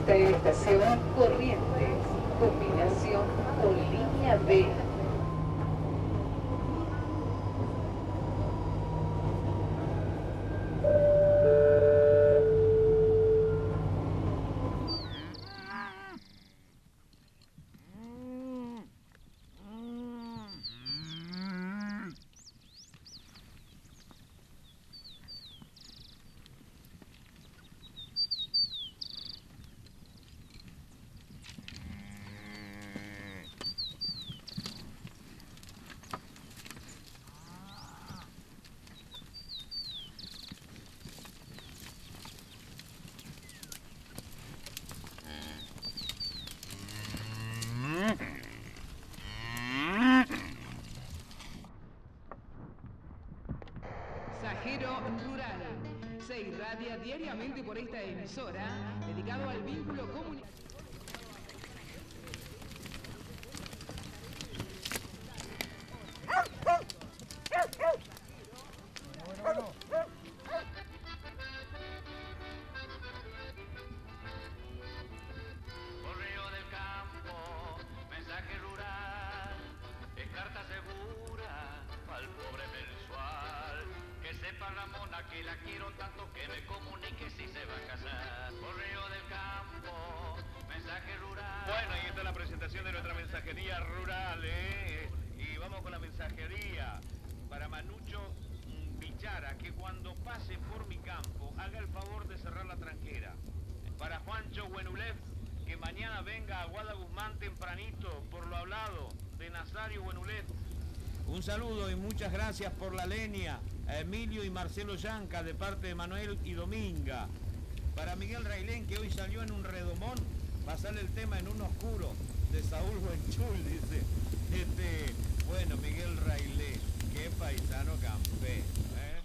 Esta es estación Corrientes, combinación con línea B. Mensajero Rural se irradia diariamente por esta emisora dedicado al vínculo comunitario. Correo del campo, mensaje rural, es carta segura al pobre mensual. Que sepa Ramona que la quiero tanto, que me comunique si se va a casar. Correo del campo, mensaje rural. Bueno, y esta es la presentación de nuestra mensajería rural, ¿eh? Y vamos con la mensajería para Manucho Bichara, que cuando pase por mi campo haga el favor de cerrar la tranquera. Para Juancho Buenulev, que mañana venga a Guada Guzmán tempranito, por lo hablado de Nazario Buenulev. Un saludo y muchas gracias por la leña a Emilio y Marcelo Yanca de parte de Manuel y Dominga. Para Miguel Railén, que hoy salió en un redomón, pasarle el tema en un oscuro de Saúl Buenchul, dice. Bueno, Miguel Railén, qué paisano campé, ¿eh?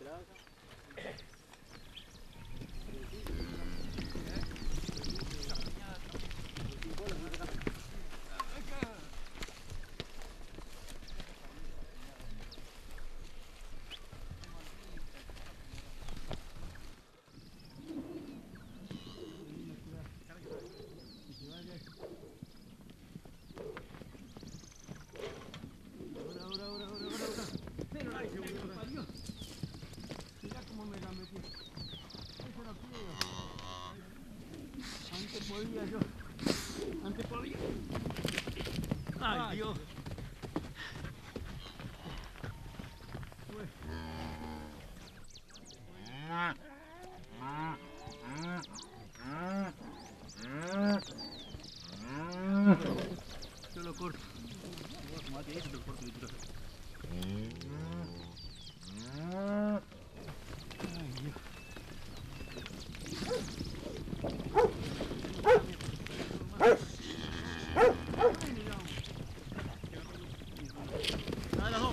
Mira cómo me la metí. Eso era piedra. Antes podía yo. Antes podía. Ay, Dios. Yo lo corto. Como aquí te lo corto y tiro. Ay, Dios. Nada, las dos.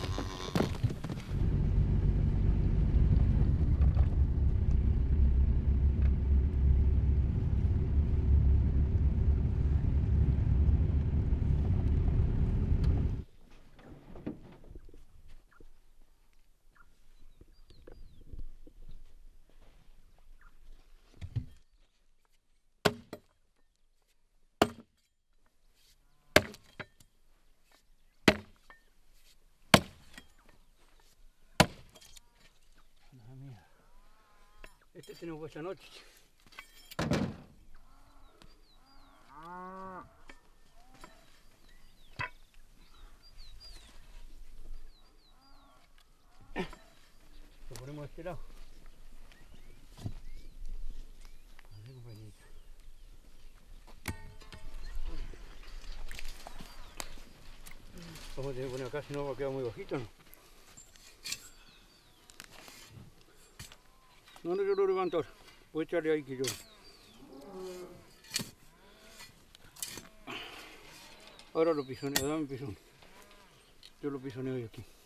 Este tiene buena noche. Lo ponemos de este lado. A ver, compañito. Vamos a tener que poner acá, si no va a quedar muy bajito, ¿no? No, yo lo levanto ahora. Voy a echarle ahí que yo. Ahora lo pisoneo, dame pisón. Yo lo pisoneo de aquí.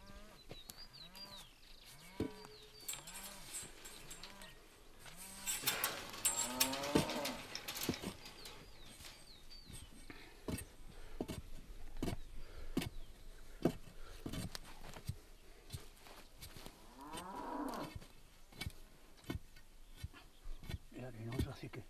Es arenoso, así que...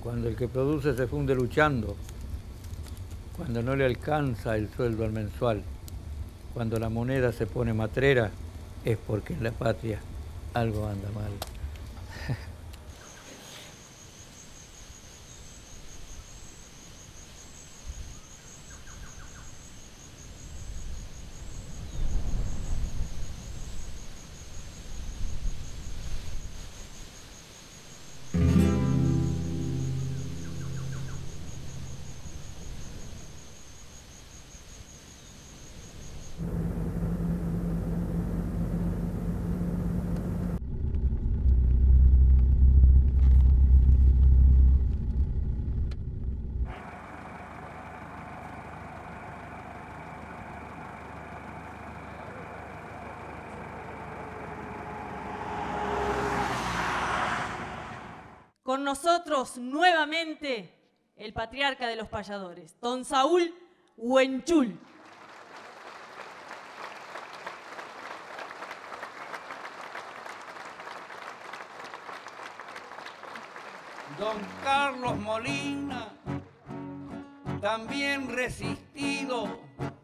cuando el que produce se funde luchando, cuando no le alcanza el sueldo al mensual, cuando la moneda se pone matrera, es porque en la patria algo anda mal. Con nosotros nuevamente el patriarca de los payadores, don Saúl Huenchul. Don Carlos Molina, también resistido,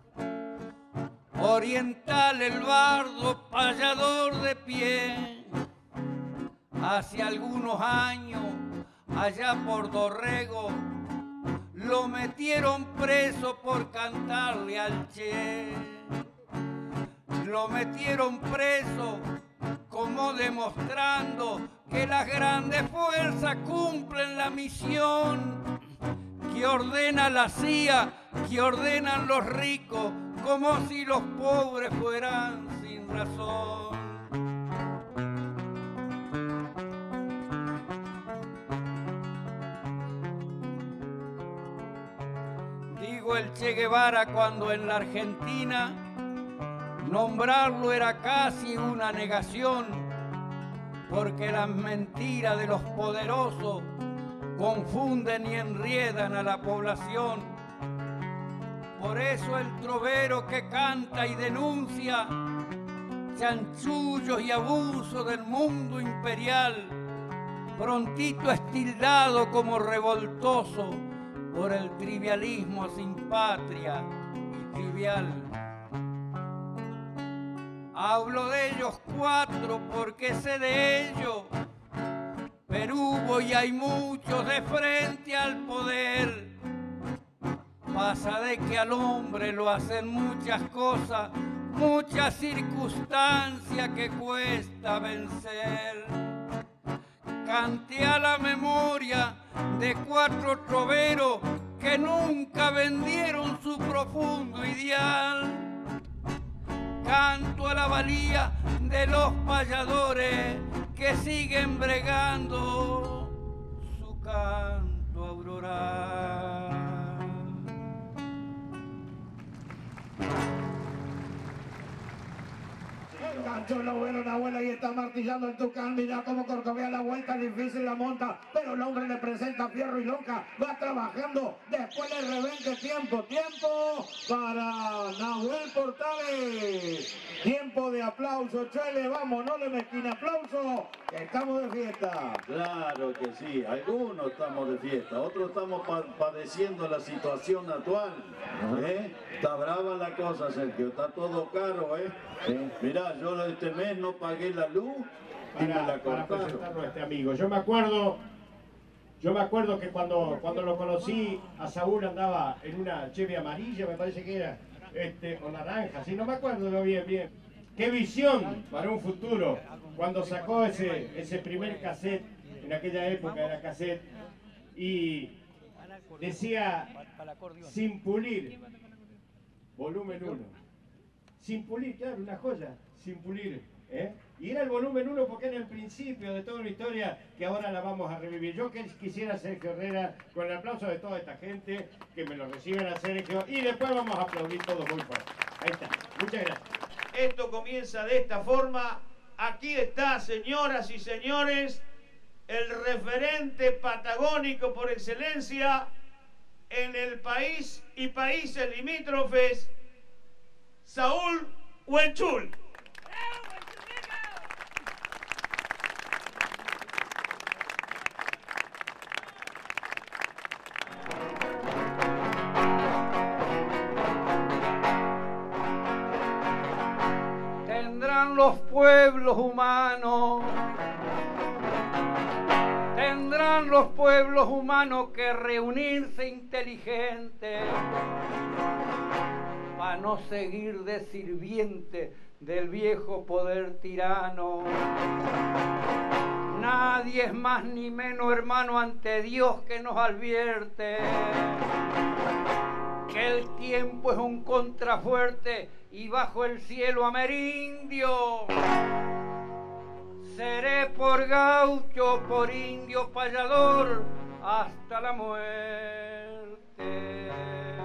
oriental el bardo, payador de pie. Hace algunos años, allá por Dorrego, lo metieron preso por cantarle al Che. Lo metieron preso como demostrando que las grandes fuerzas cumplen la misión que ordena la CIA, que ordenan los ricos, como si los pobres fueran sin razón. Digo el Che Guevara cuando en la Argentina nombrarlo era casi una negación, porque las mentiras de los poderosos confunden y enriedan a la población. Por eso el trovero que canta y denuncia chanchullos y abusos del mundo imperial, prontito es tildado como revoltoso por el trivialismo sin patria y trivial. Hablo de ellos cuatro porque sé de ellos, pero hubo y hay muchos de frente al poder. Pasa de que al hombre lo hacen muchas cosas, muchas circunstancias que cuesta vencer. Cante a la memoria de cuatro troveros que nunca vendieron su profundo ideal. Canto a la valía de los payadores que siguen bregando su canto auroral. El gancho lo veo una abuela y está martillando el tucán. Mira cómo corcovea la vuelta, difícil la monta, pero el hombre le presenta fierro y lonca. Va trabajando, después le rebenque tiempo para Nahuel Portales. Tiempo de aplauso, Chele, vamos, no le mezquina aplauso. Estamos de fiesta. Claro que sí, algunos estamos de fiesta, otros estamos padeciendo la situación actual. Está brava la cosa, Sergio, está todo caro, Sí. Mirá, yo este mes no pagué la luz y me la cortaron. Para presentarlo a este amigo. Yo me acuerdo que cuando lo conocí, a Saúl andaba en una Chevy amarilla, me parece que era, o naranja, sí, no me acuerdo bien. Qué visión para un futuro, cuando sacó ese primer cassette, en aquella época era cassette, y decía, sin pulir, volumen 1. Sin pulir, claro, una joya, sin pulir. Y era el volumen 1 porque era el principio de toda una historia que ahora la vamos a revivir. Yo quisiera, Sergio Herrera, con el aplauso de toda esta gente, que me lo reciban a Sergio, y después vamos a aplaudir todos muy fuerte. Ahí está, muchas gracias. Esto comienza de esta forma. Aquí está, señoras y señores, el referente patagónico por excelencia en el país y países limítrofes, Saúl Huenchul. tendrán los pueblos humanos. Tendrán los pueblos humanos que reunirse inteligentes para no seguir de sirviente del viejo poder tirano. Nadie es más ni menos hermano ante Dios que nos advierte que el tiempo es un contrafuerte y bajo el cielo amerindio. Seré por gaucho, por indio payador, hasta la muerte.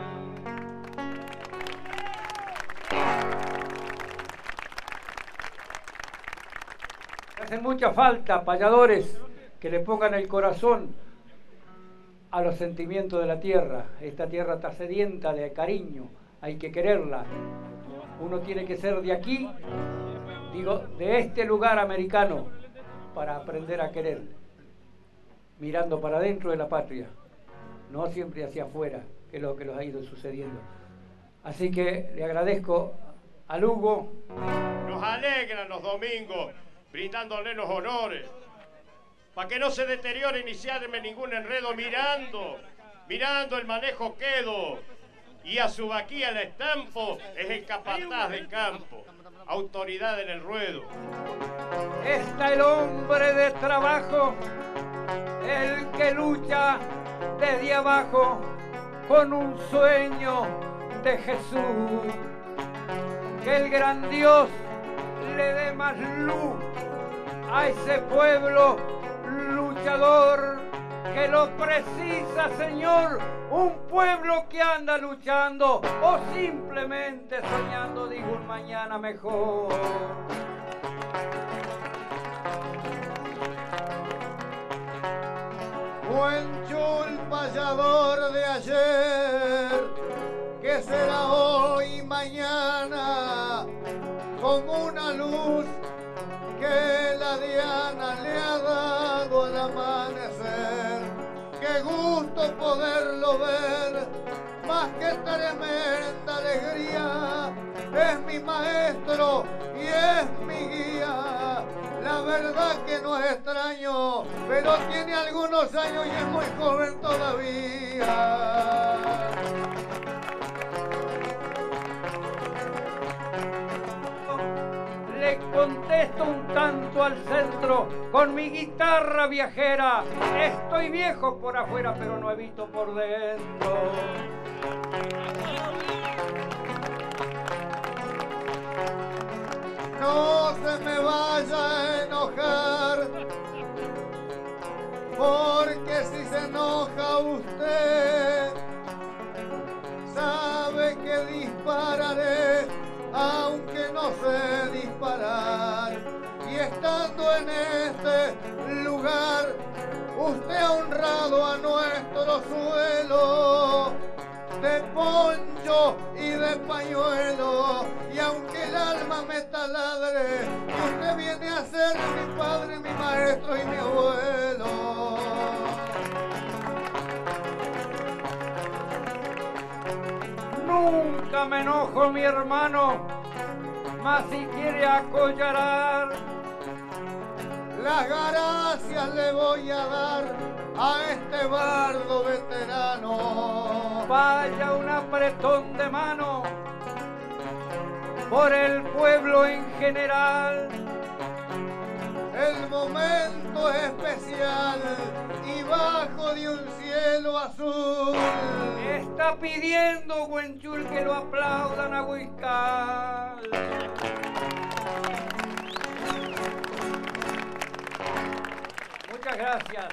Hacen mucha falta, payadores, que le pongan el corazón a los sentimientos de la tierra. Esta tierra está sedienta de cariño, hay que quererla. Uno tiene que ser de aquí, digo, de este lugar americano, para aprender a querer, mirando para adentro de la patria, no siempre hacia afuera, que es lo que nos ha ido sucediendo. Así que le agradezco a Lugo. Nos alegran los domingos, brindándole los honores, para que no se deteriore ni se arme ningún enredo, mirando el manejo quedo, y a su vaquilla la estampo, es el capataz del campo, autoridad en el ruedo. Está el hombre de trabajo, el que lucha desde abajo con un sueño de Jesús. Que el gran Dios le dé más luz a ese pueblo luchador que lo precisa, Señor, un pueblo que anda luchando o simplemente soñando, digo, un mañana mejor. Huenchul, payador de ayer, que será hoy y mañana como una luz que la Diana le ha dado al amanecer. Qué gusto poderlo ver, más que tremenda alegría. Es mi maestro y es mi guía. La verdad que no es extraño, pero tiene algunos años y es muy joven todavía. Le contesto un tanto al centro con mi guitarra viajera. Estoy viejo por afuera, pero no evito por dentro. No se me vaya a enojar, porque si se enoja usted, sabe que dispararé, aunque no sé disparar. Y estando en este lugar, usted ha honrado a nuestro suelo de poncho y de pañuelo. Y aunque el alma me taladre, usted viene a ser mi padre, mi maestro y mi abuelo. Nunca me enojo, mi hermano, mas si quiere acollarar, las gracias le voy a dar a este bardo veterano. Vaya un apretón de mano por el pueblo en general. El momento es especial y bajo de un cielo azul está pidiendo Huenchul que lo aplaudan a Huizcal. Muchas gracias.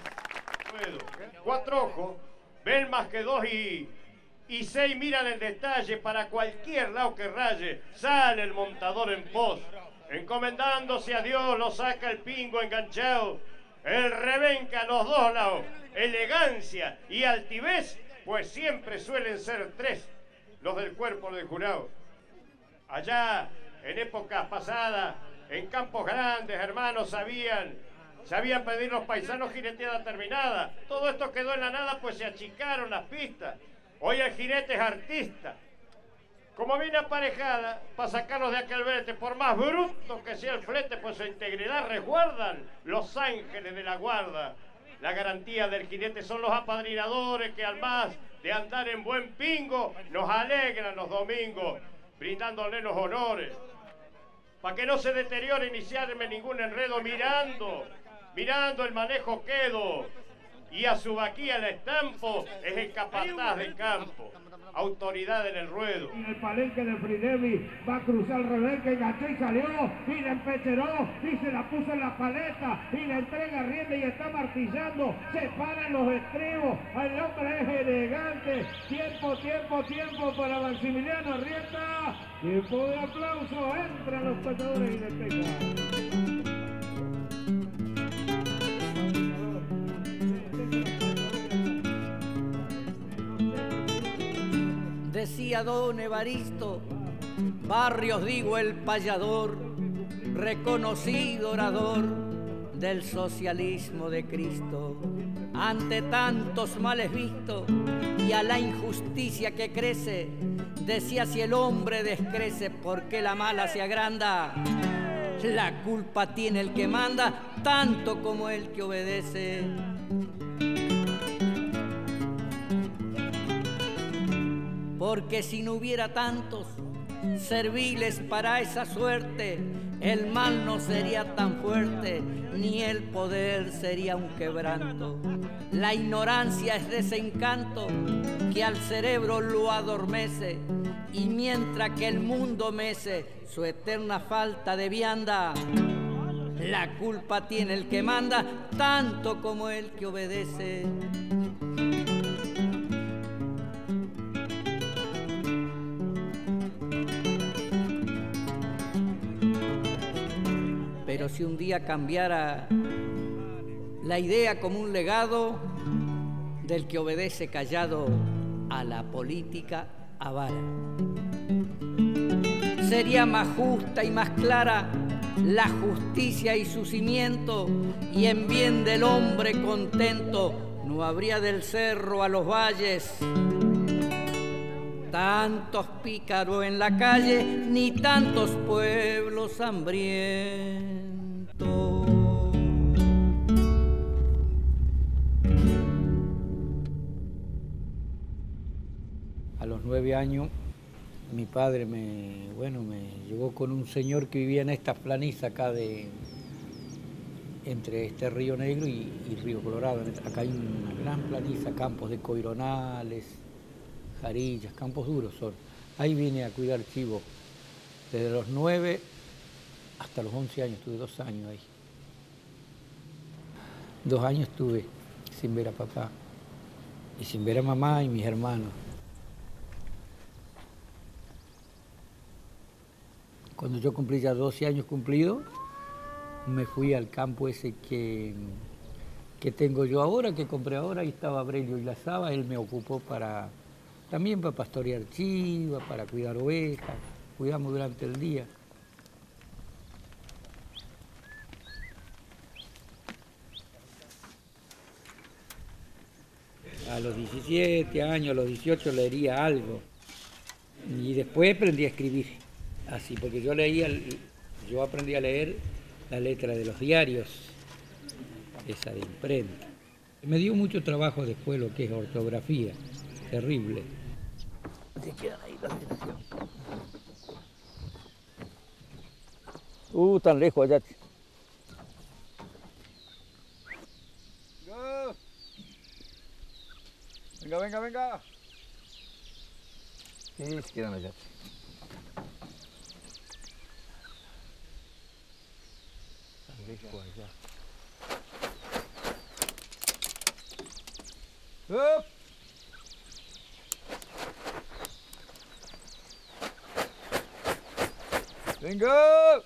4 ojos ven más que 2 y 6 miran el detalle. Para cualquier lado que raye sale el montador en pos, encomendándose a Dios lo saca el pingo enganchado. El rebenca a los dos lados, elegancia y altivez, pues siempre suelen ser 3 los del cuerpo del jurado. Allá en épocas pasadas, en campos grandes, hermanos, sabían pedir los paisanos jineteada terminada. Todo esto quedó en la nada, pues se achicaron las pistas. Hoy el jinete es artista. Como viene aparejada, para sacarnos de aquel brete, por más bruto que sea el flete, pues su integridad resguardan los ángeles de la guarda. La garantía del jinete son los apadrinadores que al más de andar en buen pingo nos alegran los domingos, brindándole los honores. Para que no se deteriore iniciarme ningún enredo, mirando el manejo quedo, y a su vaquilla la estampo, es el capataz de campo, autoridad en el ruedo. En el palenque de Fridevi va a cruzar el rebenque, enganchó y salió, y la empecheró, y se la puso en la paleta, y la entrega rienda y está martillando, se paran los estribos, el hombre es elegante, tiempo para Maximiliano Arrieta, tiempo de aplauso, entran los payadores y despejan. Decía don Evaristo, Barrios digo el payador, reconocido orador del socialismo de Cristo. Ante tantos males vistos y a la injusticia que crece, decía si el hombre descrece, porque la mala se agranda. La culpa tiene el que manda, tanto como el que obedece. Porque si no hubiera tantos serviles para esa suerte, el mal no sería tan fuerte, ni el poder sería un quebranto. La ignorancia es desencanto que al cerebro lo adormece, y mientras que el mundo mece su eterna falta de vianda, la culpa tiene el que manda, tanto como el que obedece. Pero si un día cambiara la idea como un legado del que obedece callado a la política avara, sería más justa y más clara la justicia y su cimiento, y en bien del hombre contento no habría del cerro a los valles tantos pícaros en la calle, ni tantos pueblos hambrientos. A los 9 años, mi padre me llevó con un señor que vivía en esta planicie acá entre este Río Negro y Río Colorado. Acá hay una gran planicie, campos de coironales, jarillas, campos duros son. Ahí vine a cuidar chivos. Desde los 9 hasta los 11 años, estuve 2 años ahí. 2 años estuve sin ver a papá y sin ver a mamá y mis hermanos. Cuando yo cumplí ya 12 años cumplidos, me fui al campo ese que tengo yo ahora, que compré ahora, ahí estaba Aurelio y la Saba, él me ocupó también para pastorear chivas, para cuidar ovejas, cuidamos durante el día. A los 17 años, a los 18 leería algo y después aprendí a escribir así, porque yo aprendí a leer la letra de los diarios, esa de imprenta. Me dio mucho trabajo después lo que es ortografía, terrible. Se quedan ahí la generación. Tan lejos allá. Venga. Sí, se quedan allá. Tan lejos allá. Venga.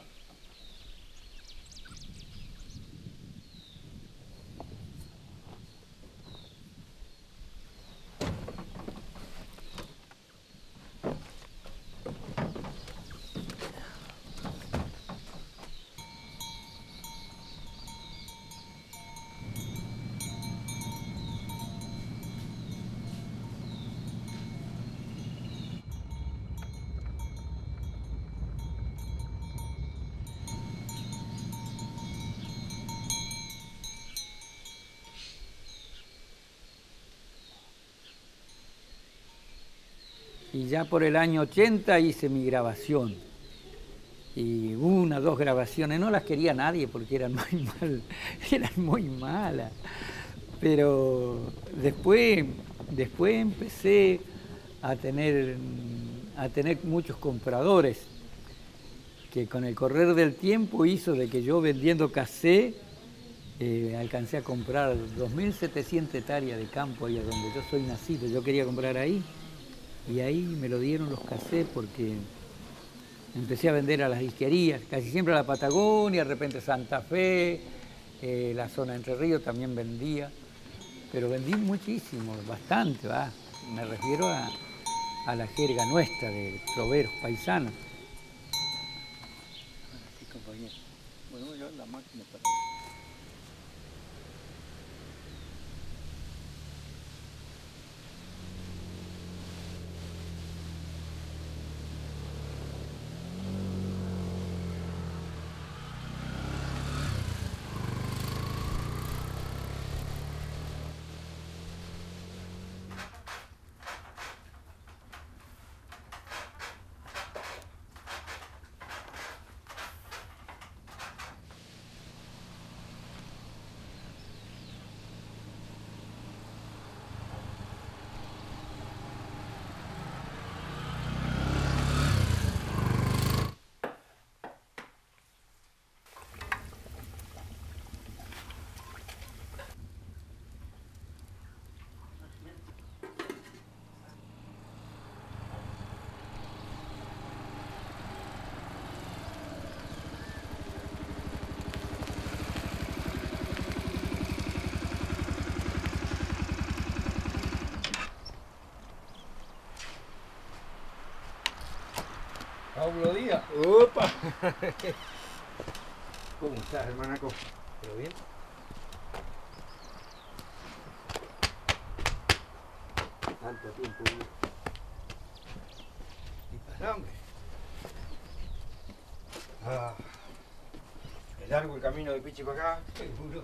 Y ya por el año 80 hice mi grabación. Y una, dos grabaciones, no las quería nadie porque eran muy malas. Pero después empecé a tener muchos compradores, que con el correr del tiempo hizo de que yo vendiendo cassette alcancé a comprar 2.700 hectáreas de campo ahí donde yo soy nacido. Yo quería comprar ahí y ahí me lo dieron los cassettes porque empecé a vender a las disquerías, casi siempre a la Patagonia, de repente Santa Fe, la zona de Entre Ríos también vendía, pero vendí muchísimo, bastante, ¿va? Me refiero a la jerga nuestra de troveros paisanos. Sí, compañero. Bueno, voy a llevar la máquina para... Pablo Díaz. ¡Opa! ¿Cómo estás, hermanaco? ¿Todo bien? Tanto tiempo. Y para hombre. Ah, es largo el camino de Pichi para acá. Seguro.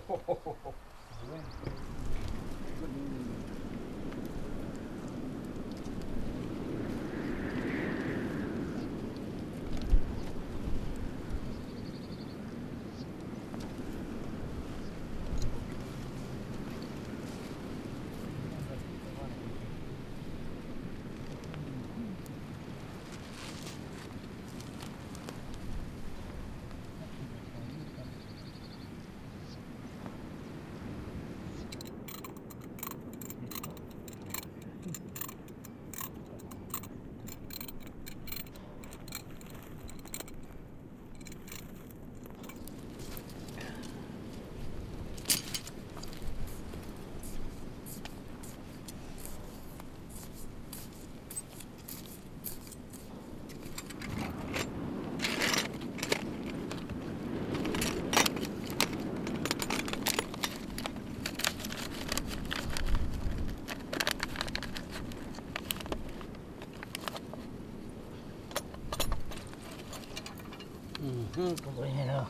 Compañero.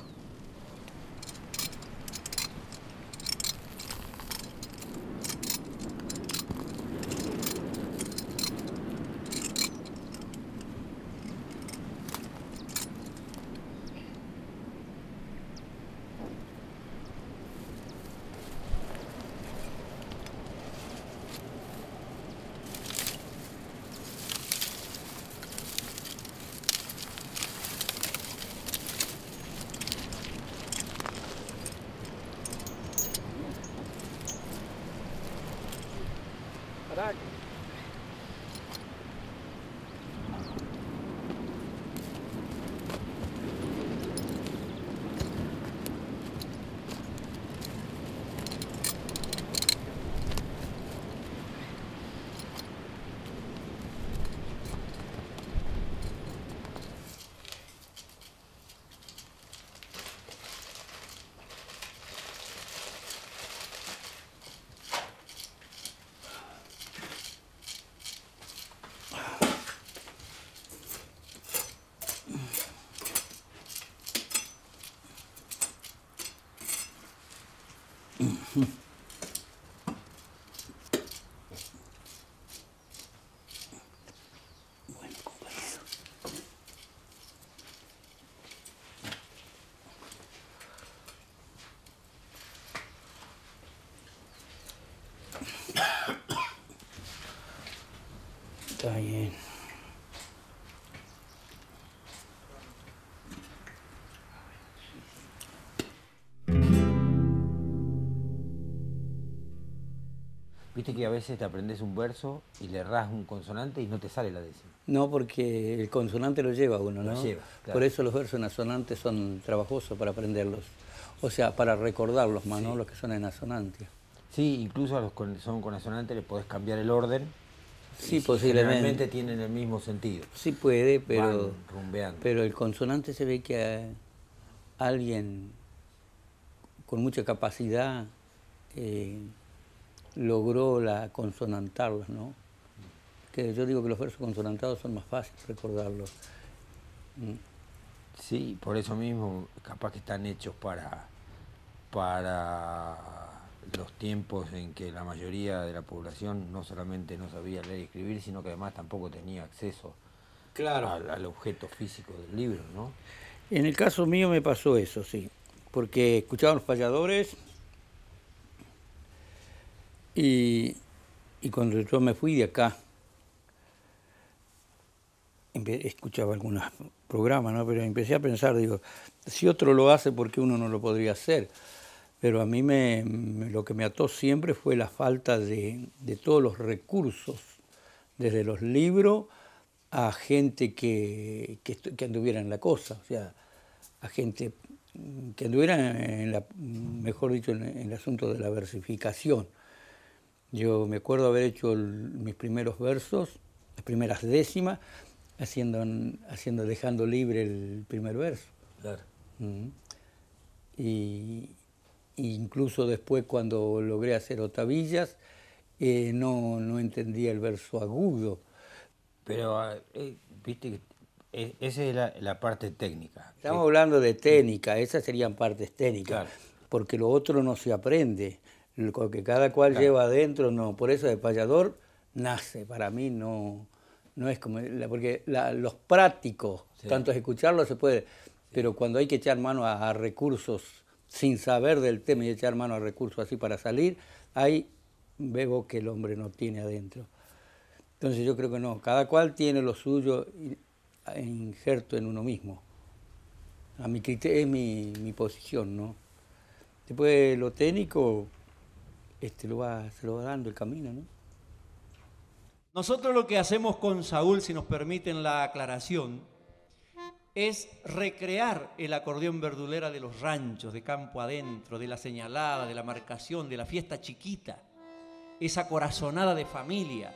Viste que a veces te aprendes un verso y le errás un consonante y no te sale la décima. No, porque el consonante lo lleva uno, ¿no? Lo lleva, claro. Por eso los versos en asonante son trabajosos para aprenderlos. O sea, para recordarlos más, ¿no? Los que son en asonante. Sí, incluso a los que son con asonante le podés cambiar el orden. Sí, posiblemente. Generalmente tienen el mismo sentido. Sí puede, pero, van rumbeando. Pero el consonante se ve que alguien con mucha capacidad logró consonantarlas, ¿no? Que yo digo que los versos consonantados son más fáciles recordarlos. Sí, por eso mismo capaz que están hechos para los tiempos en que la mayoría de la población no solamente no sabía leer y escribir, sino que además tampoco tenía acceso al objeto físico del libro, ¿no? En el caso mío me pasó eso, sí, porque escuchaba los payadores y cuando yo me fui de acá, escuchaba algunos programas, ¿no? Pero empecé a pensar, digo, si otro lo hace, ¿por qué uno no lo podría hacer? Pero a mí lo que me ató siempre fue la falta de todos los recursos, desde los libros a gente que anduviera en la cosa, o sea, a gente que anduviera mejor dicho, en el asunto de la versificación. Yo me acuerdo haber hecho mis primeros versos, las primeras décimas, dejando libre el primer verso. Claro. Y incluso después cuando logré hacer otavillas, no entendía el verso agudo. Pero, viste, esa es la parte técnica. Estamos hablando de técnica, esas serían partes técnicas, claro. Porque lo otro no se aprende, lo que cada cual lleva adentro, no. Por eso el payador nace, para mí no es como, porque los prácticos, tanto escucharlo se puede, pero cuando hay que echar mano a recursos sin saber del tema y echar mano a recursos así para salir, ahí veo que el hombre no tiene adentro. Entonces yo creo que no, cada cual tiene lo suyo injerto en uno mismo. A mi criterio es mi posición, ¿no? Después lo técnico se lo va dando el camino, ¿no? Nosotros lo que hacemos con Saúl, si nos permiten la aclaración, es recrear el acordeón verdulera de los ranchos, de campo adentro, de la señalada, de la marcación, de la fiesta chiquita, esa corazonada de familia.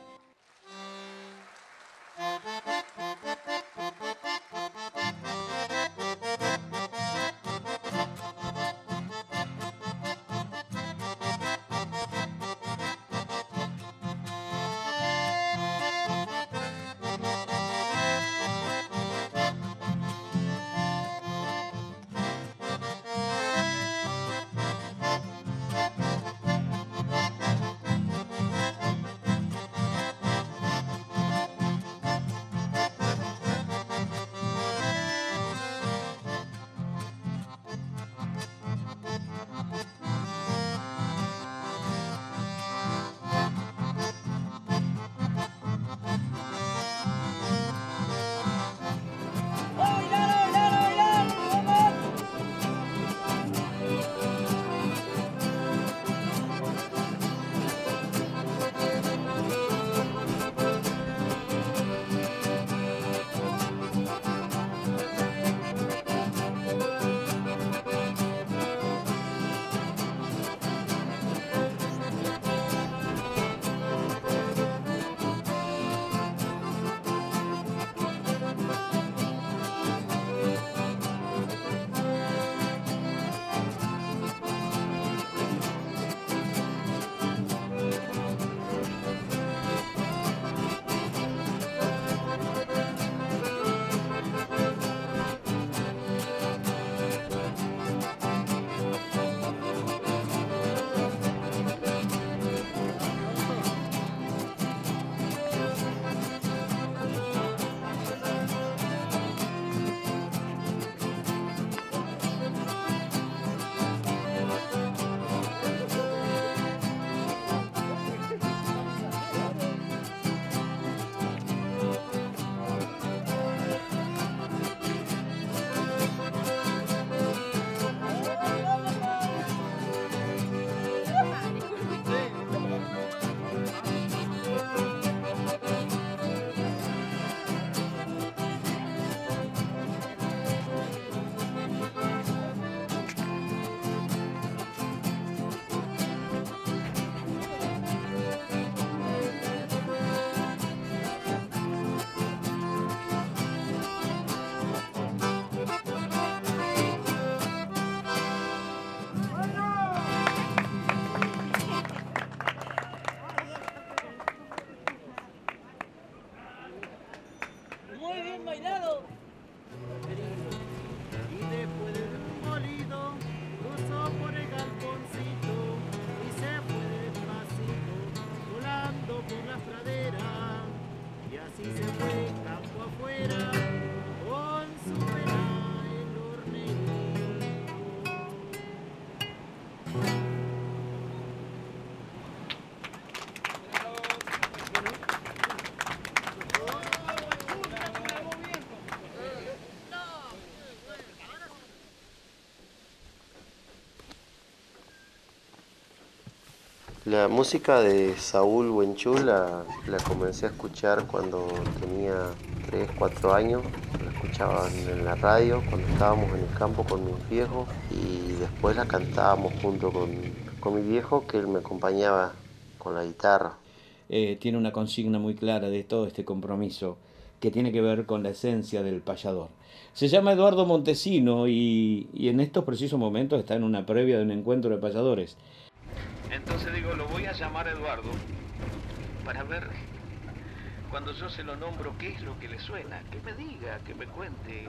La música de Saúl Huenchul la comencé a escuchar cuando tenía 3, 4 años. La escuchaba en la radio cuando estábamos en el campo con mis viejos y después la cantábamos junto con mi viejo, que él me acompañaba con la guitarra. Tiene una consigna muy clara de todo este compromiso que tiene que ver con la esencia del payador. Se llama Eduardo Montesino y en estos precisos momentos está en una previa de un encuentro de payadores. Entonces digo, lo voy a llamar a Eduardo para ver, cuando yo se lo nombro, qué es lo que le suena, que me diga, que me cuente,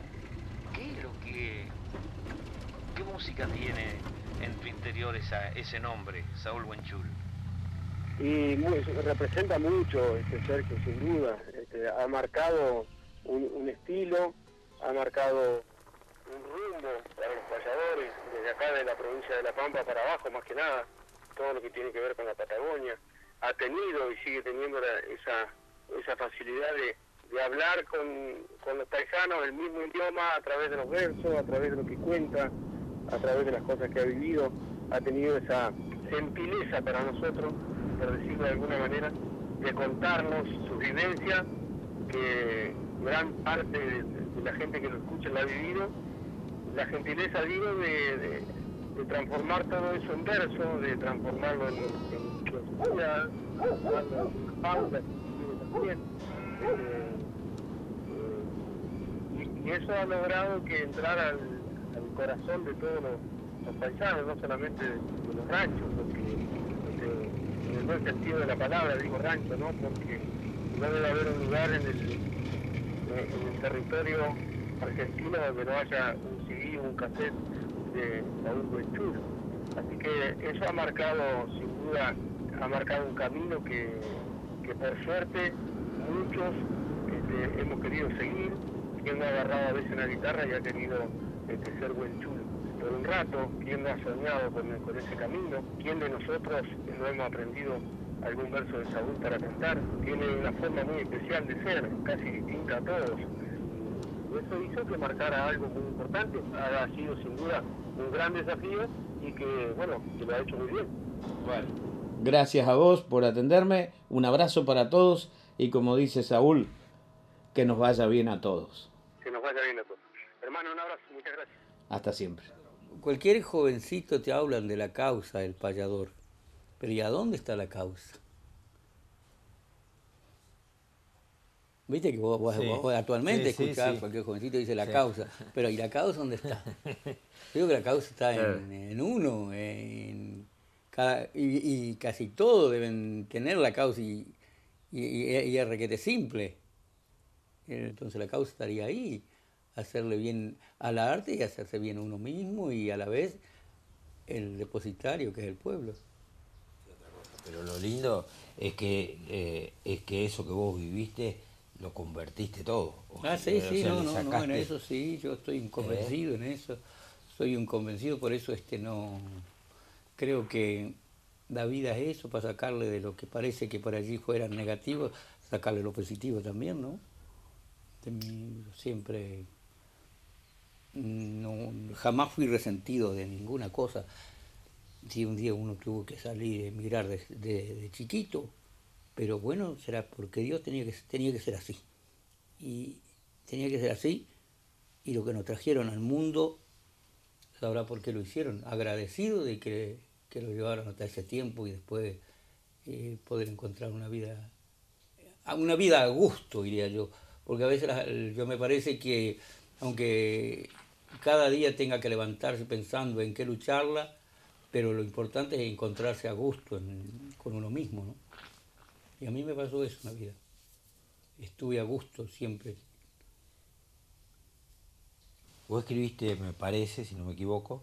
qué música tiene en tu interior ese nombre, Saúl Huenchul. Y representa mucho Sergio, sin duda. Ha marcado un estilo, ha marcado un rumbo para los payadores, desde acá de la provincia de La Pampa para abajo, más que nada, todo lo que tiene que ver con la Patagonia. Ha tenido y sigue teniendo esa facilidad de hablar con los paisanos el mismo idioma a través de los versos, a través de lo que cuenta, a través de las cosas que ha vivido. Ha tenido esa gentileza para nosotros, por decirlo de alguna manera, de contarnos su vivencia, que gran parte de la gente que lo escucha la ha vivido. La gentileza, digo, de transformar todo eso en verso, de transformarlo en poesía, transformarlo en pautas también. Y eso ha logrado que entrar al corazón de todos los paisanos, no solamente de los ranchos, porque en el buen sentido de la palabra digo rancho, ¿no? Porque no debe haber un lugar en el territorio argentino donde no haya un CD, un cassette de Saúl Huenchul. Así que eso ha marcado, sin duda, un camino que por suerte muchos hemos querido seguir. Quien no ha agarrado a veces una guitarra y ha querido ser Huenchul por un rato, quien no ha soñado con ese camino, quien de nosotros no hemos aprendido algún verso de Saúl para cantar. Tiene una forma muy especial de ser, casi distinta a todos. Y eso hizo que marcara algo muy importante. Ha sido sin duda un gran desafío y que, bueno, que lo ha hecho muy bien. Bueno, gracias a vos por atenderme, un abrazo para todos y como dice Saúl, que nos vaya bien a todos. Que nos vaya bien a todos. Hermano, un abrazo, muchas gracias. Hasta siempre. Cualquier jovencito te hablan de la causa del payador, pero ¿y a dónde está la causa? Viste que vos actualmente escuchás, cualquier jovencito dice la causa, pero ¿y la causa dónde está? Yo creo que la causa está en uno, y casi todos deben tener la causa y es requete simple. Entonces la causa estaría ahí, hacerle bien al arte y hacerse bien a uno mismo y a la vez el depositario que es el pueblo. Pero lo lindo es que eso que vos viviste lo convertiste todo. Sí, en eso sí, yo estoy convencido en eso, soy un convencido, por eso no creo que la vida es eso, para sacarle de lo que parece que por allí fuera negativo, sacarle lo positivo también, ¿no? Siempre jamás fui resentido de ninguna cosa. Si un día uno tuvo que salir, emigrar de chiquito, pero bueno, será porque Dios tenía que ser así. Y tenía que ser así, y lo que nos trajeron al mundo, sabrá por qué lo hicieron. Agradecido de que lo llevaron hasta ese tiempo y después poder encontrar una vida a gusto, diría yo. Porque a veces yo me parece que, aunque cada día tenga que levantarse pensando en qué lucharla, pero lo importante es encontrarse a gusto con uno mismo, ¿no? Y a mí me pasó eso en la vida. Estuve a gusto siempre. Vos escribiste, me parece, si no me equivoco,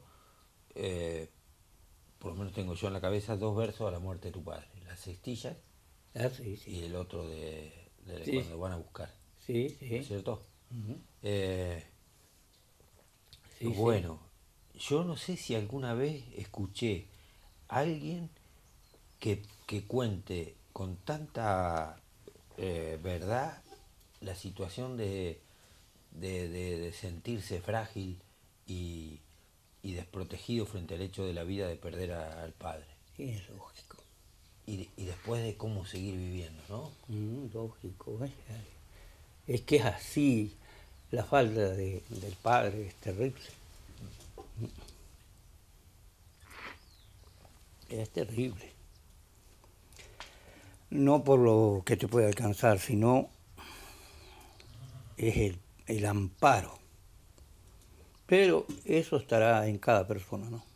por lo menos tengo yo en la cabeza, 2 versos a la muerte de tu padre. Las cestillas y el otro de cuando van a buscar. Sí. ¿No es cierto? Uh-huh. Bueno, yo no sé si alguna vez escuché a alguien que cuente con tanta verdad la situación de sentirse frágil y desprotegido frente al hecho de la vida de perder al padre. Sí, es lógico. y después de cómo seguir viviendo, ¿no? Lógico. Es que es así. La falta del padre es terrible. Es terrible. No por lo que te puede alcanzar, sino es el amparo. Pero eso estará en cada persona, ¿no?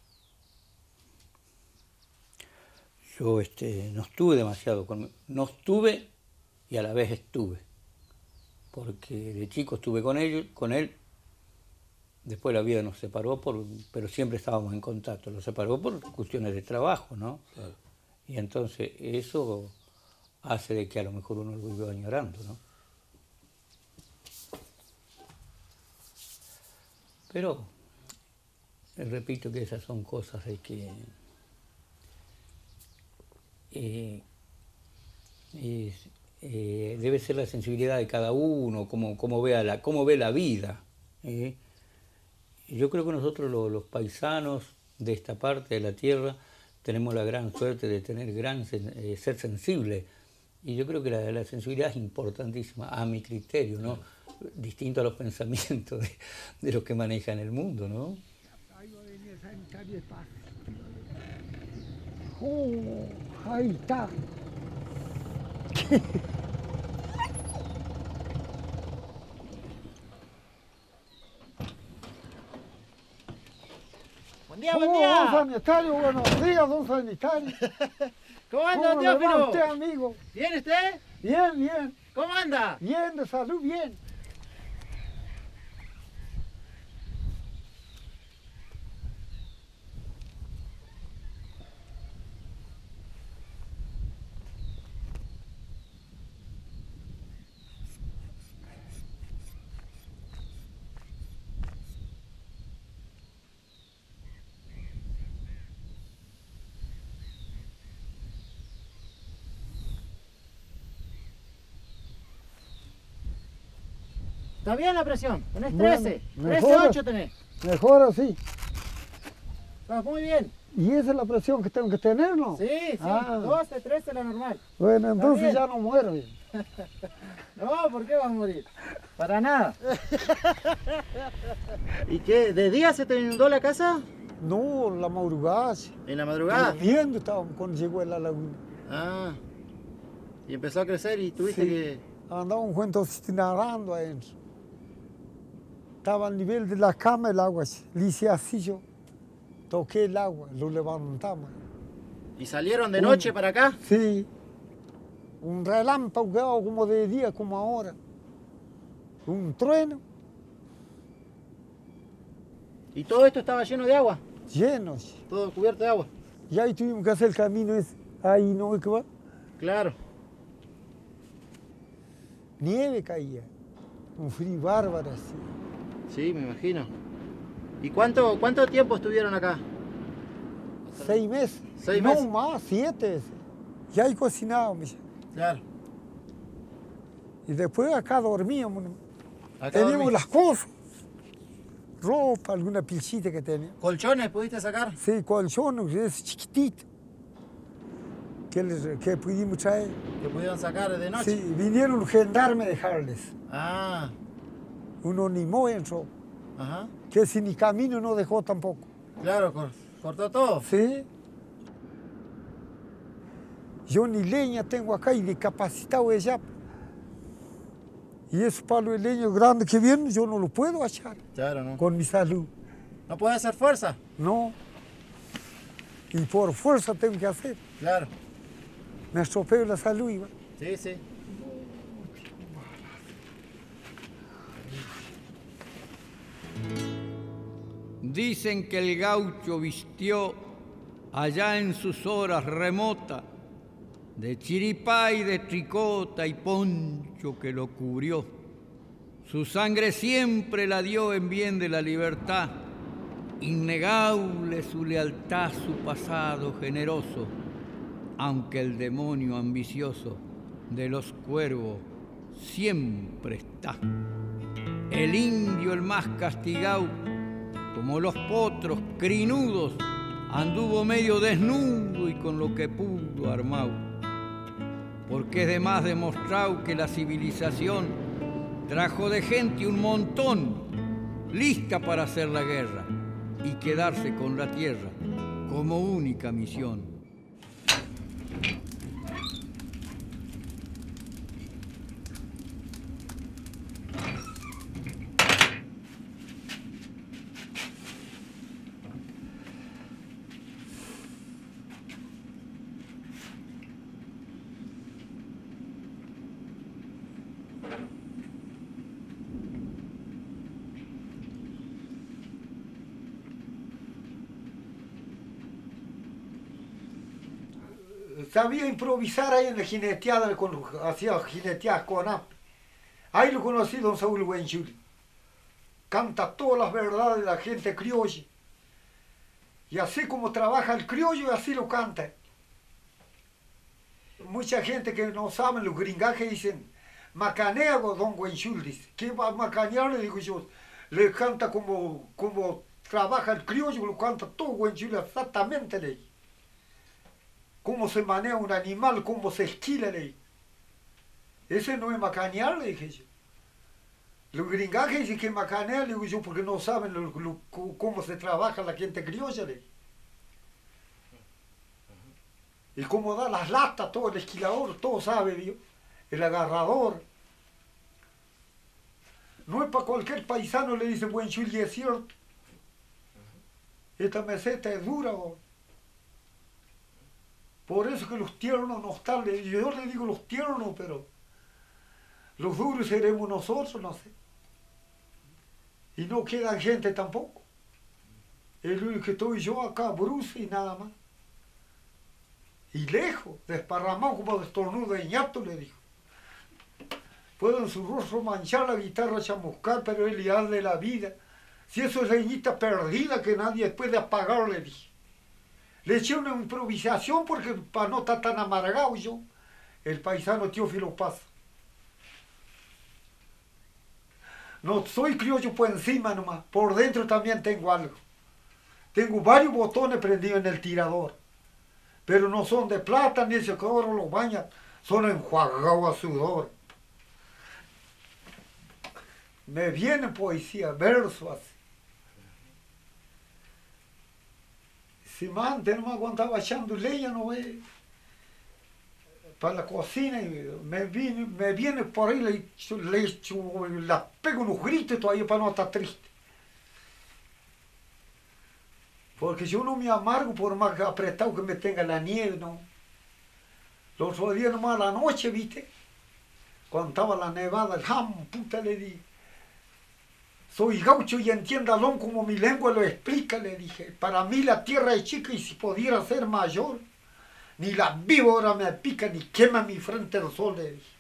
Yo no estuve demasiado no estuve y a la vez estuve. Porque de chico estuve con él, después la vida nos separó, pero siempre estábamos en contacto. Nos separó por cuestiones de trabajo, ¿no? Claro. Y entonces eso hace de que a lo mejor uno lo viva añorando, ¿no? Pero repito que esas son cosas de que debe ser la sensibilidad de cada uno, cómo ve la vida. Yo creo que nosotros los paisanos de esta parte de la tierra tenemos la gran suerte de tener ser sensibles. Y yo creo que la sensibilidad es importantísima, a mi criterio, ¿no? Distinto a los pensamientos de los que manejan el mundo, ¿no? Ahí está. Buen día, buen día. Don Sanitario, buenos días, don Sanitario. ¿Cómo anda, Teófilo? ¿Usted, amigo? ¿Bien usted? Bien, bien. ¿Cómo anda? Bien, de salud, bien. ¿Está bien la presión? Tenés Bueno, 13. mejor, 13,8 tenés. Mejor así. Está muy bien. ¿Y esa es la presión que tengo que tener, no? Sí, sí. 12, 13 la normal. Bueno, entonces bien. ya no muero bien. No, ¿por qué vas a morir? Para nada. ¿Y qué? ¿De día se te inundó la casa? No, la madrugada. ¿En la madrugada? Viendo estábamos cuando llegó a la laguna. Ah. Y empezó a crecer y tuviste que... Andaba un cuento nadando adentro. Estaba al nivel de la cama el agua. Le hice así yo. Toqué el agua, lo levantamos. ¿Y salieron de noche para acá? Sí. Un relámpago como de día, como ahora. Un trueno. ¿Y todo esto estaba lleno de agua? Lleno. Todo cubierto de agua. Y ahí tuvimos que hacer el camino ese. Ahí no es que va. Claro. Nieve caía. Un frío bárbaro así. Sí, me imagino. ¿Y cuánto tiempo estuvieron acá? 6 meses. 6 meses. No más, 7. Ya ahí cocinábamos. Claro. Y después acá dormíamos. Acá teníamos dormí. las cosas. Ropa, alguna pilchita que tenía. ¿Colchones pudiste sacar? Sí, colchones, ese chiquitito. Que pudimos traer. ¿Que pudieron sacar de noche? Sí, vinieron los gendarmes a dejarles. Ah. Uno ni mo entró. Ajá. Que si ni camino no dejó tampoco. Claro, cortó todo. Sí. Yo ni leña tengo acá y discapacitado ella. Y esos palos de leña grandes que vienen, yo no lo puedo echar. Claro, ¿no? Con mi salud. ¿No puede hacer fuerza? No. Y por fuerza tengo que hacer. Claro. Me estropeo la salud, Iván. Sí, sí. Dicen que el gaucho vistió allá en sus horas remotas de chiripá y de tricota y poncho que lo cubrió. Su sangre siempre la dio en bien de la libertad, innegable su lealtad, su pasado generoso, aunque el demonio ambicioso de los cuervos siempre está. El indio, el más castigado, como los potros crinudos, Anduvo medio desnudo y con lo que pudo armado, porque es de más demostrado que la civilización trajo de gente un montón, lista para hacer la guerra y quedarse con la tierra como única misión. Sabía improvisar ahí en la jineteada, hacía jineteadas con hambre. Ahí lo conocí, don Saúl Huenchul. Canta todas las verdades de la gente criolla. Y así como trabaja el criollo, así lo canta. Mucha gente que no saben, los gringajes dicen, macanea don Huenchul, dice. ¿Qué va a macanear? Le digo yo, le canta como trabaja el criollo, lo canta todo Huenchul, exactamente le digo. Cómo se maneja un animal, cómo se esquila, le dije. Ese no es macanear, le dije yo. Los gringajes dicen que macanea, le digo yo, porque no saben cómo se trabaja la gente criolla, le dije. Y cómo da las latas, todo el esquilador, todo sabe, Dios. El agarrador. No es para cualquier paisano, le dice Huenchul, y es cierto. Esta meseta es dura, ¿no? Por eso que los tiernos no están, yo le digo los tiernos, pero los duros seremos nosotros, no sé. Y no queda gente tampoco. El único que estoy yo acá, Bruce, y nada más. Y lejos, desparramado como de estornudo de ñato, le dijo. Puedo en su rostro manchar la guitarra chamuscar, pero él ideal de la vida. Si eso es leñita perdida que nadie puede apagar, le dije. Le eché una improvisación porque para no estar tan amargado yo, el paisano Teófilo Paz. No soy criollo por encima nomás, por dentro también tengo algo. Tengo varios botones prendidos en el tirador, pero no son de plata ni ese que ahora los bañan, son enjuagados a sudor. Me viene poesía, verso así. Si antes no me aguantaba echando leña, no ve, para la cocina, y me viene por ahí, la pego unos gritos todavía para no estar triste. Porque yo no me amargo por más apretado que me tenga la nieve, no. Los otros días nomás a la noche, viste, cuando estaba la nevada, el puta le di. Soy gaucho y entiéndalo como mi lengua lo explica, le dije. Para mí la tierra es chica y si pudiera ser mayor, ni la víbora me pica ni quema mi frente el sol, le dije.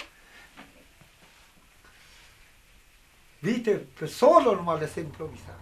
Viste, pues solo nomás les he improvisado.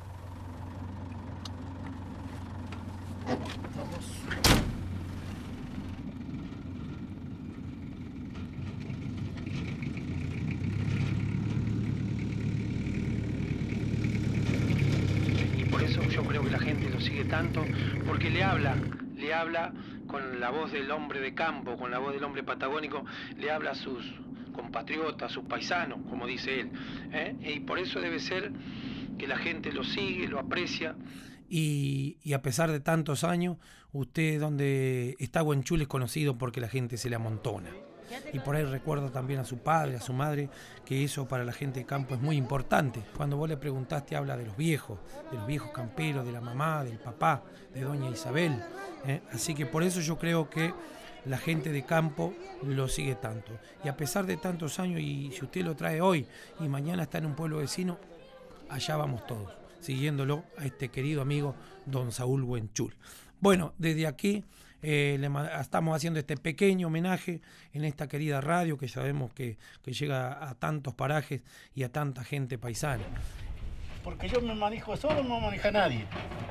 Yo creo que la gente lo sigue tanto porque le habla con la voz del hombre de campo, con la voz del hombre patagónico, le habla a sus compatriotas, a sus paisanos, como dice él, y por eso debe ser que la gente lo sigue, lo aprecia. Y a pesar de tantos años, usted donde está Huenchul es conocido porque la gente se le amontona. Y por ahí recuerda también a su padre, a su madre, que eso para la gente de campo es muy importante. Cuando vos le preguntaste, habla de los viejos camperos, de la mamá, del papá, de doña Isabel. Así que por eso yo creo que la gente de campo lo sigue tanto. Y a pesar de tantos años, y si usted lo trae hoy y mañana está en un pueblo vecino, allá vamos todos, siguiéndolo a este querido amigo don Saúl Huenchul. Bueno, desde aquí estamos haciendo este pequeño homenaje en esta querida radio que sabemos que llega a tantos parajes y a tanta gente paisana. Porque yo me manejo solo, no maneja nadie.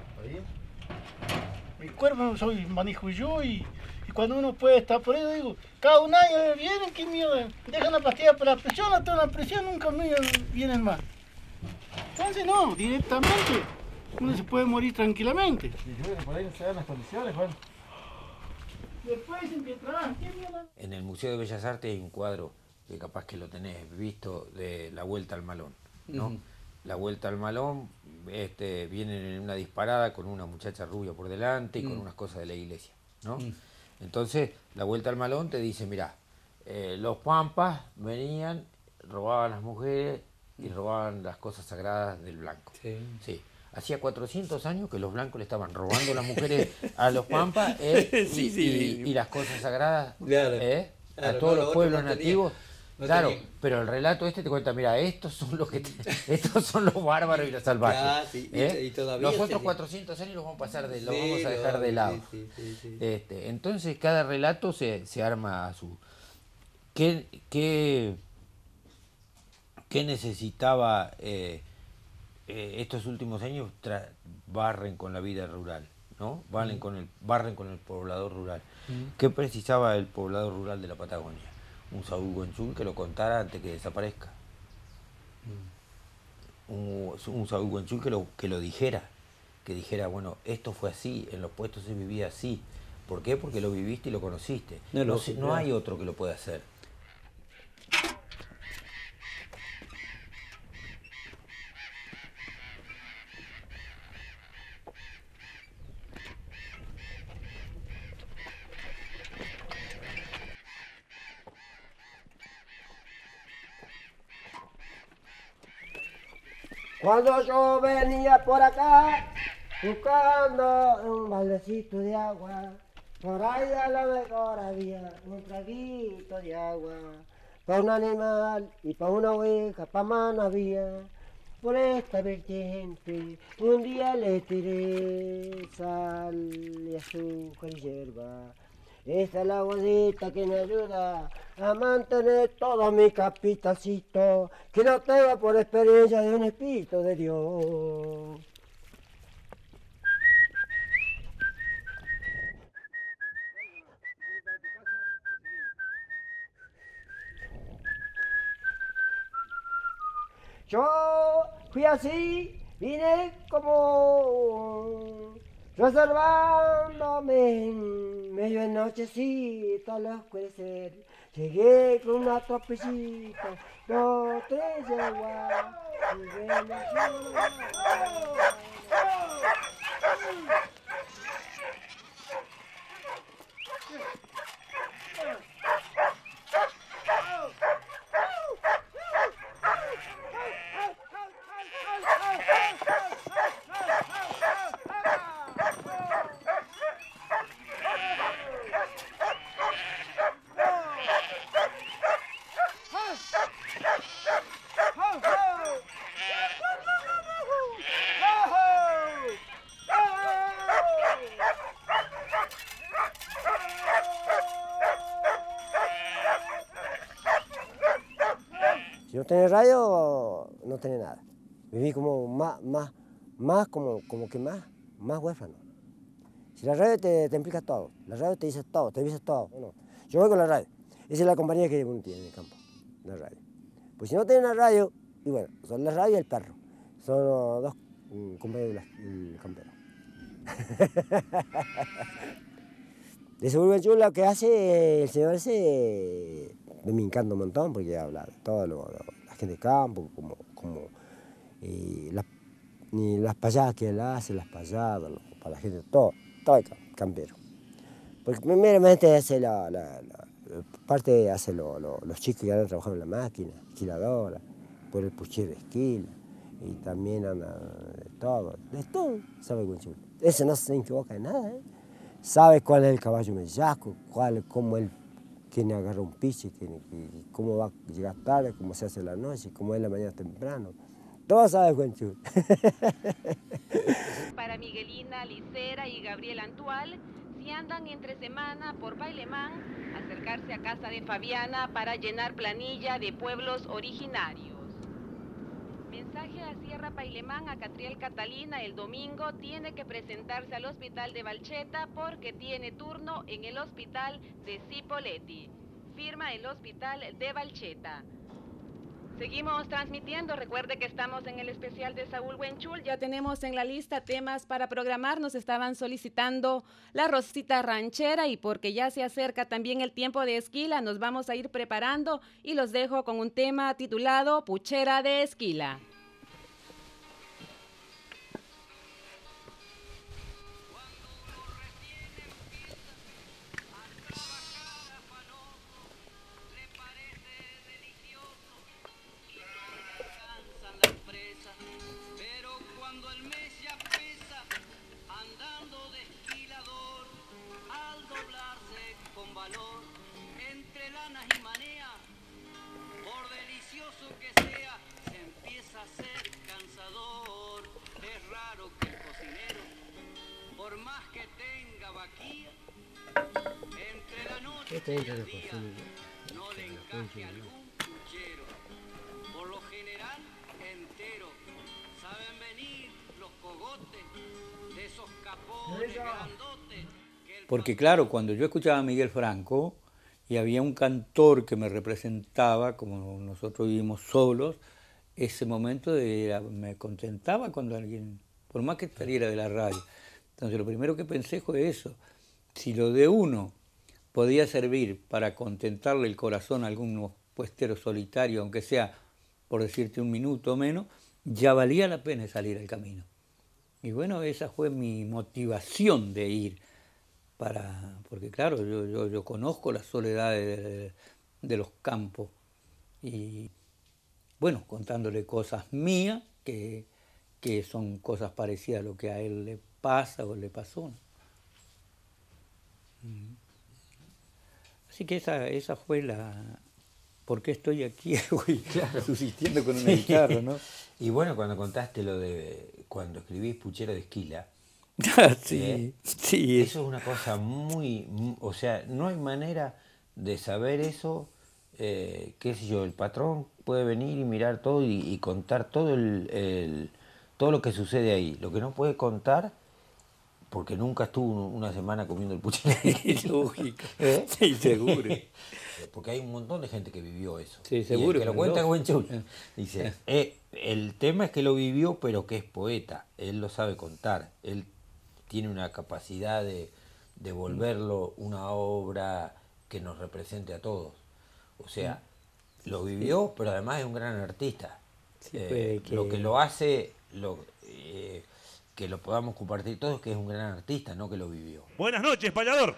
Mi cuerpo manejo yo y cuando uno puede estar por ahí, digo, cada un año vienen, que mierda, dejan la pastilla para la presión, hasta la presión nunca me vienen más. Entonces no, directamente uno se puede morir tranquilamente. Por ahí no se dan las condiciones, Juan. Después dicen que trabajan, ¿qué mierda? En el Museo de Bellas Artes hay un cuadro que capaz que lo tenés visto de La Vuelta al Malón, ¿no? La Vuelta al Malón, vienen en una disparada con una muchacha rubia por delante y con unas cosas de la iglesia, ¿no? Entonces, La Vuelta al Malón te dice, mirá, los pampas venían, robaban las mujeres y robaban las cosas sagradas del blanco. Sí. Hacía 400 años que los blancos le estaban robando las mujeres a los pampas y las cosas sagradas a todos los pueblos nativos. Claro, pero el relato te cuenta, mira, estos son los bárbaros y los salvajes. Y todavía los otros 400 años los vamos a pasar los vamos a dejar de lado. Entonces cada relato se arma a su. ¿Qué necesitaba estos últimos años? Barren con la vida rural, ¿no? Barren con el poblador rural. ¿Qué precisaba el poblador rural de la Patagonia? Un Saúl Huenchul que lo contara antes que desaparezca. Un Saúl Huenchul que lo dijera. Que dijera, bueno, esto fue así, en los puestos se vivía así. ¿Por qué? Porque lo viviste y lo conociste. No hay otro que lo pueda hacer. Cuando yo venía por acá, buscando un baldecito de agua, por ahí a lo mejor había un traguito de agua, para un animal y para una oveja, para más no había. Por esta vertiente, un día le tiré sal y azúcar y hierba. Esa es la aguadita que me ayuda a mantener todo mi capitalcito, que lo tengo por experiencia de un espíritu de Dios. Yo fui así, vine como reservándome en medio de nochecita al oscurecer. Llegué con una tropecita, 2, 3 de agua. Si no tenés radio, no tenés nada. Viví como más huérfano. Si la radio te implica todo, la radio te dice todo, te dice todo. Bueno, yo voy con la radio. Esa es la compañía que uno tiene en el campo, la radio. Pues si no tenés una radio, y bueno, son la radio y el perro. Son los dos compañeros del campero. De Saúl Huenchul lo que hace el señor ese me encanta un montón porque habla de todo la gente de campo, como las payadas que él hace, las payadas, para la gente, todo el campero. Porque primeramente hace parte hace los chicos que andan trabajando en la máquina, esquiladora, por el puchero de esquila, y también anda de todo, sabe Huenchul. Ese no se equivoca en nada, ¿eh? Sabe cuál es el caballo mellaco, cómo él quién agarra un piche, cómo va a llegar tarde, cómo se hace la noche, cómo es la mañana temprano. Todo sabe Huenchul. Para Miguelina Licera y Gabriel Antual, si andan entre semana por Pailemán, acercarse a casa de Fabiana para llenar planilla de pueblos originarios. Mensaje a Sierra Pailemán, a Catriel Catalina, el domingo tiene que presentarse al hospital de Valcheta porque tiene turno en el hospital de Cipolletti. Firma el hospital de Valcheta. Seguimos transmitiendo, recuerde que estamos en el especial de Saúl Huenchul, ya tenemos en la lista temas para programar, nos estaban solicitando la Rosita Ranchera y porque ya se acerca también el tiempo de Esquila, nos vamos a ir preparando y los dejo con un tema titulado Puchera de Esquila. Entre lanas y manea, por delicioso que sea, empieza a ser cansador. Es raro que el cocinero, por más que tenga vaquilla, entre la noche y el día, no le encaje algún puchero. Por lo general, entero, saben venir los cogotes de esos capones grandotes. Porque claro, cuando yo escuchaba a Miguel Franco y había un cantor que me representaba, como nosotros vivimos solos, ese momento me contentaba cuando alguien, por más que saliera de la radio. Entonces lo primero que pensé fue eso, si lo de uno podía servir para contentarle el corazón a algunos puesteros solitarios, aunque sea, por decirte, un minuto o menos, ya valía la pena salir al camino. Y bueno, esa fue mi motivación de ir. Porque claro, yo conozco la soledad de los campos y bueno, contándole cosas mías que son cosas parecidas a lo que a él le pasa o le pasó. Así que esa fue la... ¿Por qué estoy aquí hoy subsistiendo con una guitarra, no? Y bueno, cuando contaste lo de cuando escribís Puchera de Esquila, sí. Eso es una cosa o sea, no hay manera de saber eso, qué sé yo, el patrón puede venir y mirar todo y contar todo todo lo que sucede ahí. Lo que no puede contar, porque nunca estuvo una semana comiendo el puchera. Lógico. Sí, seguro. Porque hay un montón de gente que vivió eso. Sí, seguro. Y el que lo cuenta Huenchul. Dice, el tema es que lo vivió, pero que es poeta. Él lo sabe contar. Él tiene una capacidad de volverlo una obra que nos represente a todos. O sea, lo vivió, pero además es un gran artista. Sí, Lo que lo hace, que lo podamos compartir todos, que es un gran artista, no que lo vivió. Buenas noches, payador.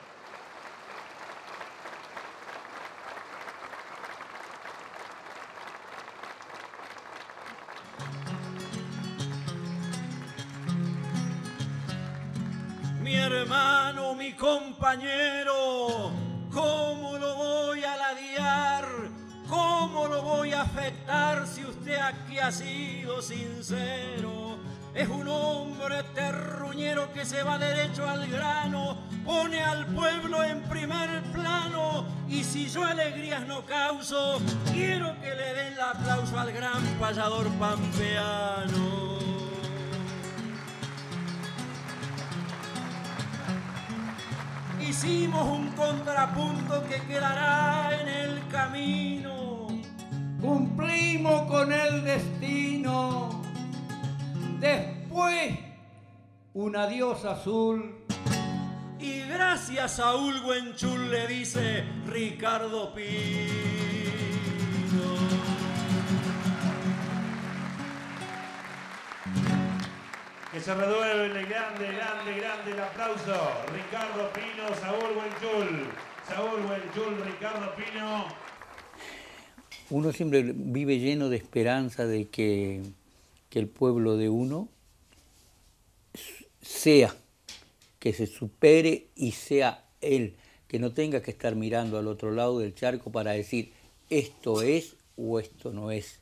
Mi hermano, mi compañero, ¿cómo lo voy a ladear? ¿Cómo lo voy a afectar si usted aquí ha sido sincero? Es un hombre terruñero que se va derecho al grano, pone al pueblo en primer plano, y si yo alegrías no causo, quiero que le den el aplauso al gran payador pampeano. Hicimos un contrapunto que quedará en el camino. Cumplimos con el destino. Después, un adiós azul. Y gracias a Saúl Huenchul le dice Ricardo Pino. Que se reduele, grande el aplauso. Ricardo Pino, Saúl Huenchul. Saúl Huenchul, Ricardo Pino. Uno siempre vive lleno de esperanza de que el pueblo de uno sea, que se supere y sea él, que no tenga que estar mirando al otro lado del charco para decir esto es o esto no es.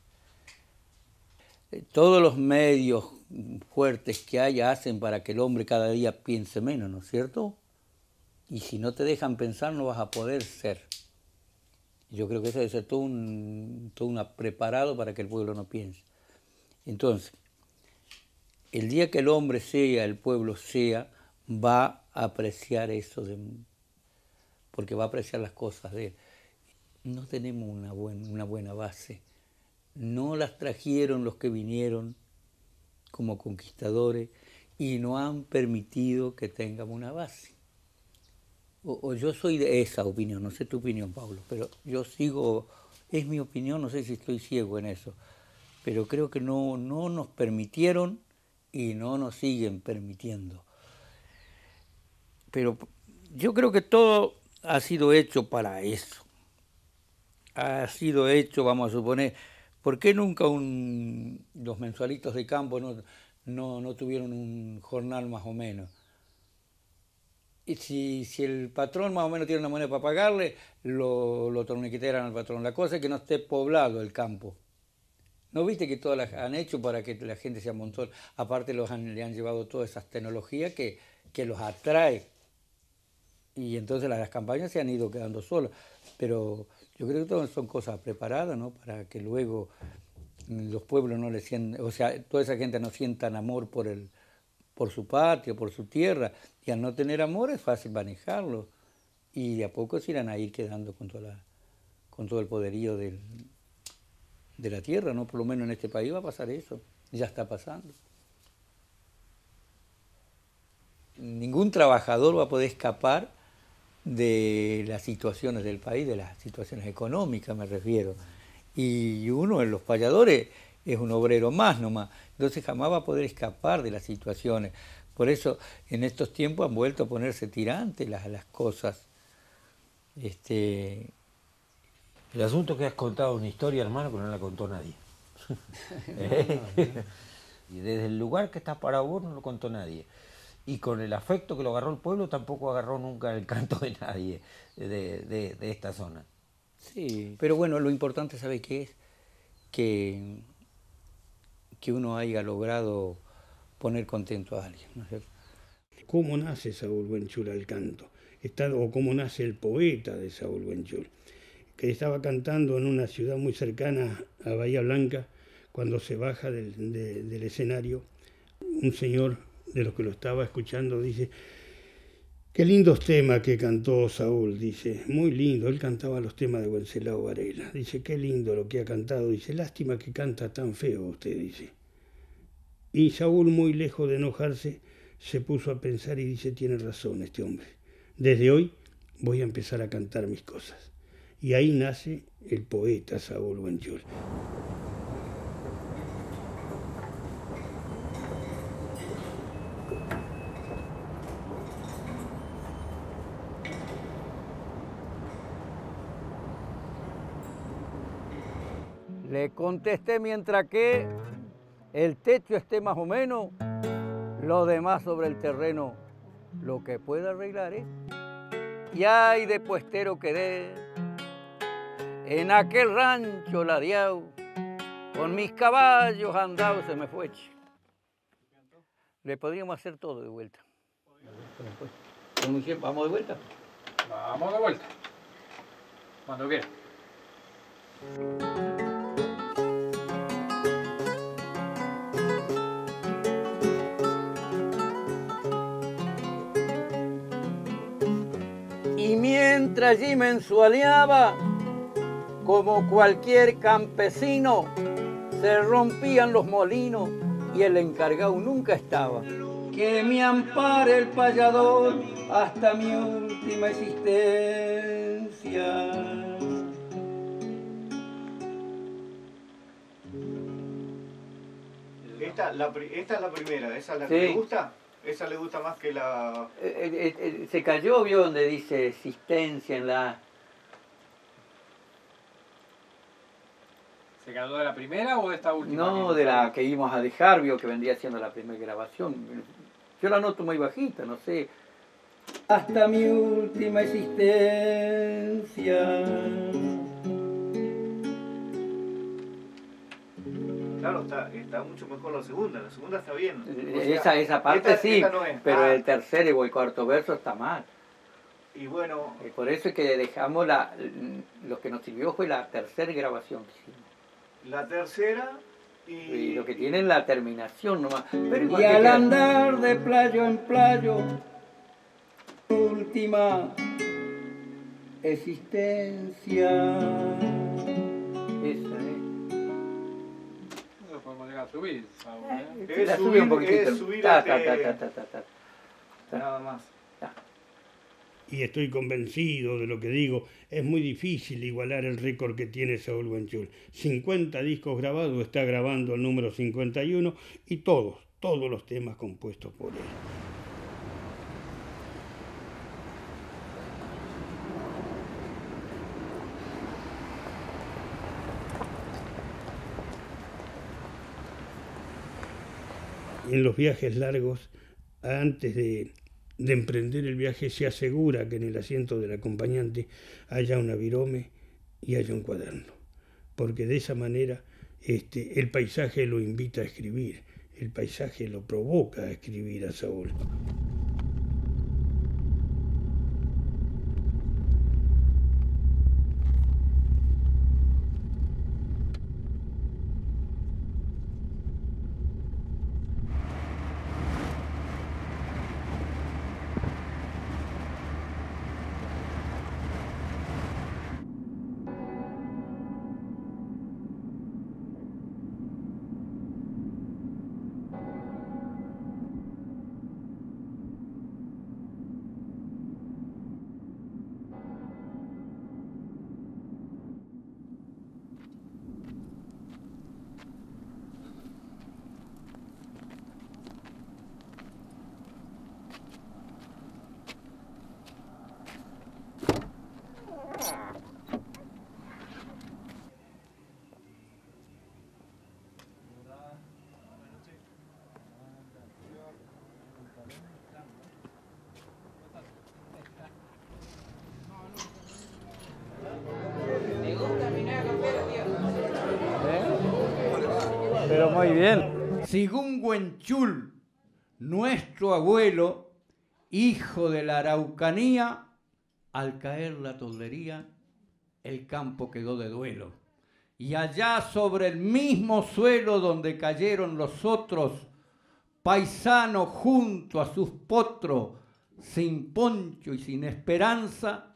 Todos los medios fuertes que haya hacen para que el hombre cada día piense menos, ¿no es cierto? Y si no te dejan pensar no vas a poder ser. Yo creo que eso debe ser todo un preparado para que el pueblo no piense. Entonces, el día que el hombre sea, el pueblo sea, va a apreciar eso, porque va a apreciar las cosas de él. No tenemos una buena base no las trajeron los que vinieron como conquistadores y no han permitido que tengamos una base. O yo soy de esa opinión, no sé tu opinión, Pablo, pero yo sigo, es mi opinión, no sé si estoy ciego en eso, pero creo que no nos permitieron y no nos siguen permitiendo. Pero yo creo que todo ha sido hecho para eso. Ha sido hecho, vamos a suponer, ¿por qué nunca los mensualitos de campo no tuvieron un jornal más o menos? Y si el patrón más o menos tiene una moneda para pagarle, lo torniqueteran al patrón. La cosa es que no esté poblado el campo. ¿No viste que todas las han hecho para que la gente se amontone? Aparte le han llevado todas esas tecnologías que los atrae. Y entonces las campañas se han ido quedando solas. Pero yo creo que todas son cosas preparadas, ¿no? Para que luego los pueblos no le sientan, o sea, toda esa gente no sientan amor por su patria, por su tierra. Y al no tener amor es fácil manejarlo. Y de a poco se irán a ir quedando con todo el poderío de la tierra, ¿no? Por lo menos en este país va a pasar eso. Ya está pasando. Ningún trabajador va a poder escapar de las situaciones del país, de las situaciones económicas me refiero. Y uno en los payadores es un obrero más nomás, entonces jamás va a poder escapar de las situaciones. Por eso en estos tiempos han vuelto a ponerse tirantes las cosas. El asunto es que has contado una historia, hermano, que no la contó nadie. Y desde el lugar que estás parado vos no lo contó nadie. Y con el afecto que lo agarró el pueblo tampoco agarró nunca el canto de nadie de esta zona. Sí, pero bueno, lo importante, ¿sabe qué es? Que uno haya logrado poner contento a alguien, ¿no es cierto? ¿Cómo nace Saúl Buenchul al canto? O cómo nace el poeta de Saúl Buenchul, que estaba cantando en una ciudad muy cercana a Bahía Blanca, cuando se baja del escenario, un señor de los que lo estaba escuchando dice: qué lindos temas que cantó Saúl, dice, muy lindo, él cantaba los temas de Wenceslao Varela, dice, qué lindo lo que ha cantado, dice, lástima que canta tan feo usted, dice. Y Saúl, muy lejos de enojarse, se puso a pensar y dice, tiene razón este hombre, desde hoy voy a empezar a cantar mis cosas. Y ahí nace el poeta Saúl Buenchul. Le contesté mientras que el techo esté más o menos, lo demás sobre el terreno, lo que pueda arreglar, ¿eh? Y ay de puestero quedé, en aquel rancho ladeado, con mis caballos andados se me fue. Le podríamos hacer todo de vuelta. ¿Vamos de vuelta? Vamos de vuelta. Cuando quiera. Y mientras allí mensualeaba, como cualquier campesino, se rompían los molinos y el encargado nunca estaba. Que me ampare el payador hasta mi última existencia. Esta es la primera, ¿esa es la que le gusta? ¿Esa le gusta más que la...? Se cayó, vio donde dice existencia en la... ¿Se quedó de la primera o de esta última? No, de la que íbamos a dejar, vio que vendría siendo la primera grabación. Yo la noto muy bajita, no sé. Hasta mi última existencia. Claro, está mucho mejor la segunda está bien. O sea, esa parte sí, esta no es. pero el tercer o el cuarto verso está mal. Y bueno... Por eso es que dejamos lo que nos sirvió fue la tercera grabación que hicimos. La tercera y lo que tiene es la terminación nomás. Pero y al andar de playo en playo, última existencia. Esa es. subir, Saúl, Es subí un poquitito. es subir Nada más. Y estoy convencido de lo que digo, es muy difícil igualar el récord que tiene Saúl Buenchul. 50 discos grabados, está grabando el número 51 y todos los temas compuestos por él. En los viajes largos, antes de emprender el viaje, se asegura que en el asiento del acompañante haya una virome y haya un cuaderno, porque de esa manera el paisaje lo invita a escribir, el paisaje lo provoca a escribir a Saúl. Pero muy bien. Según Buenchul, nuestro abuelo, hijo de la Araucanía, al caer la toldería, el campo quedó de duelo. Y allá sobre el mismo suelo donde cayeron los otros, paisanos junto a sus potros, sin poncho y sin esperanza,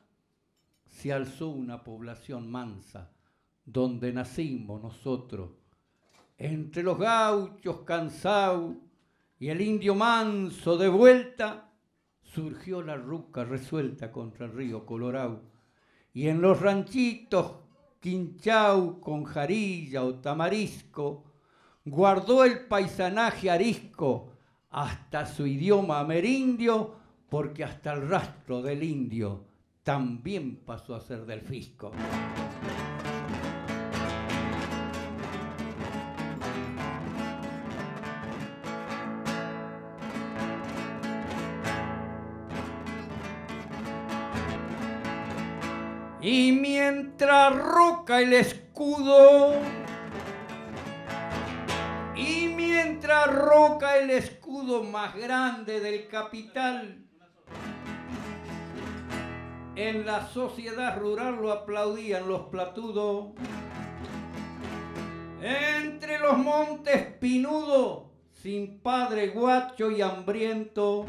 se alzó una población mansa, donde nacimos nosotros. Entre los gauchos cansados y el indio manso de vuelta, surgió la ruca resuelta contra el río Colorado. Y en los ranchitos quinchau con jarilla o tamarisco, guardó el paisanaje arisco hasta su idioma amerindio, porque hasta el rastro del indio también pasó a ser del fisco. Y mientras roca el escudo, más grande del capital, en la sociedad rural lo aplaudían los platudos. Entre los montes pinudos, sin padre guacho y hambriento,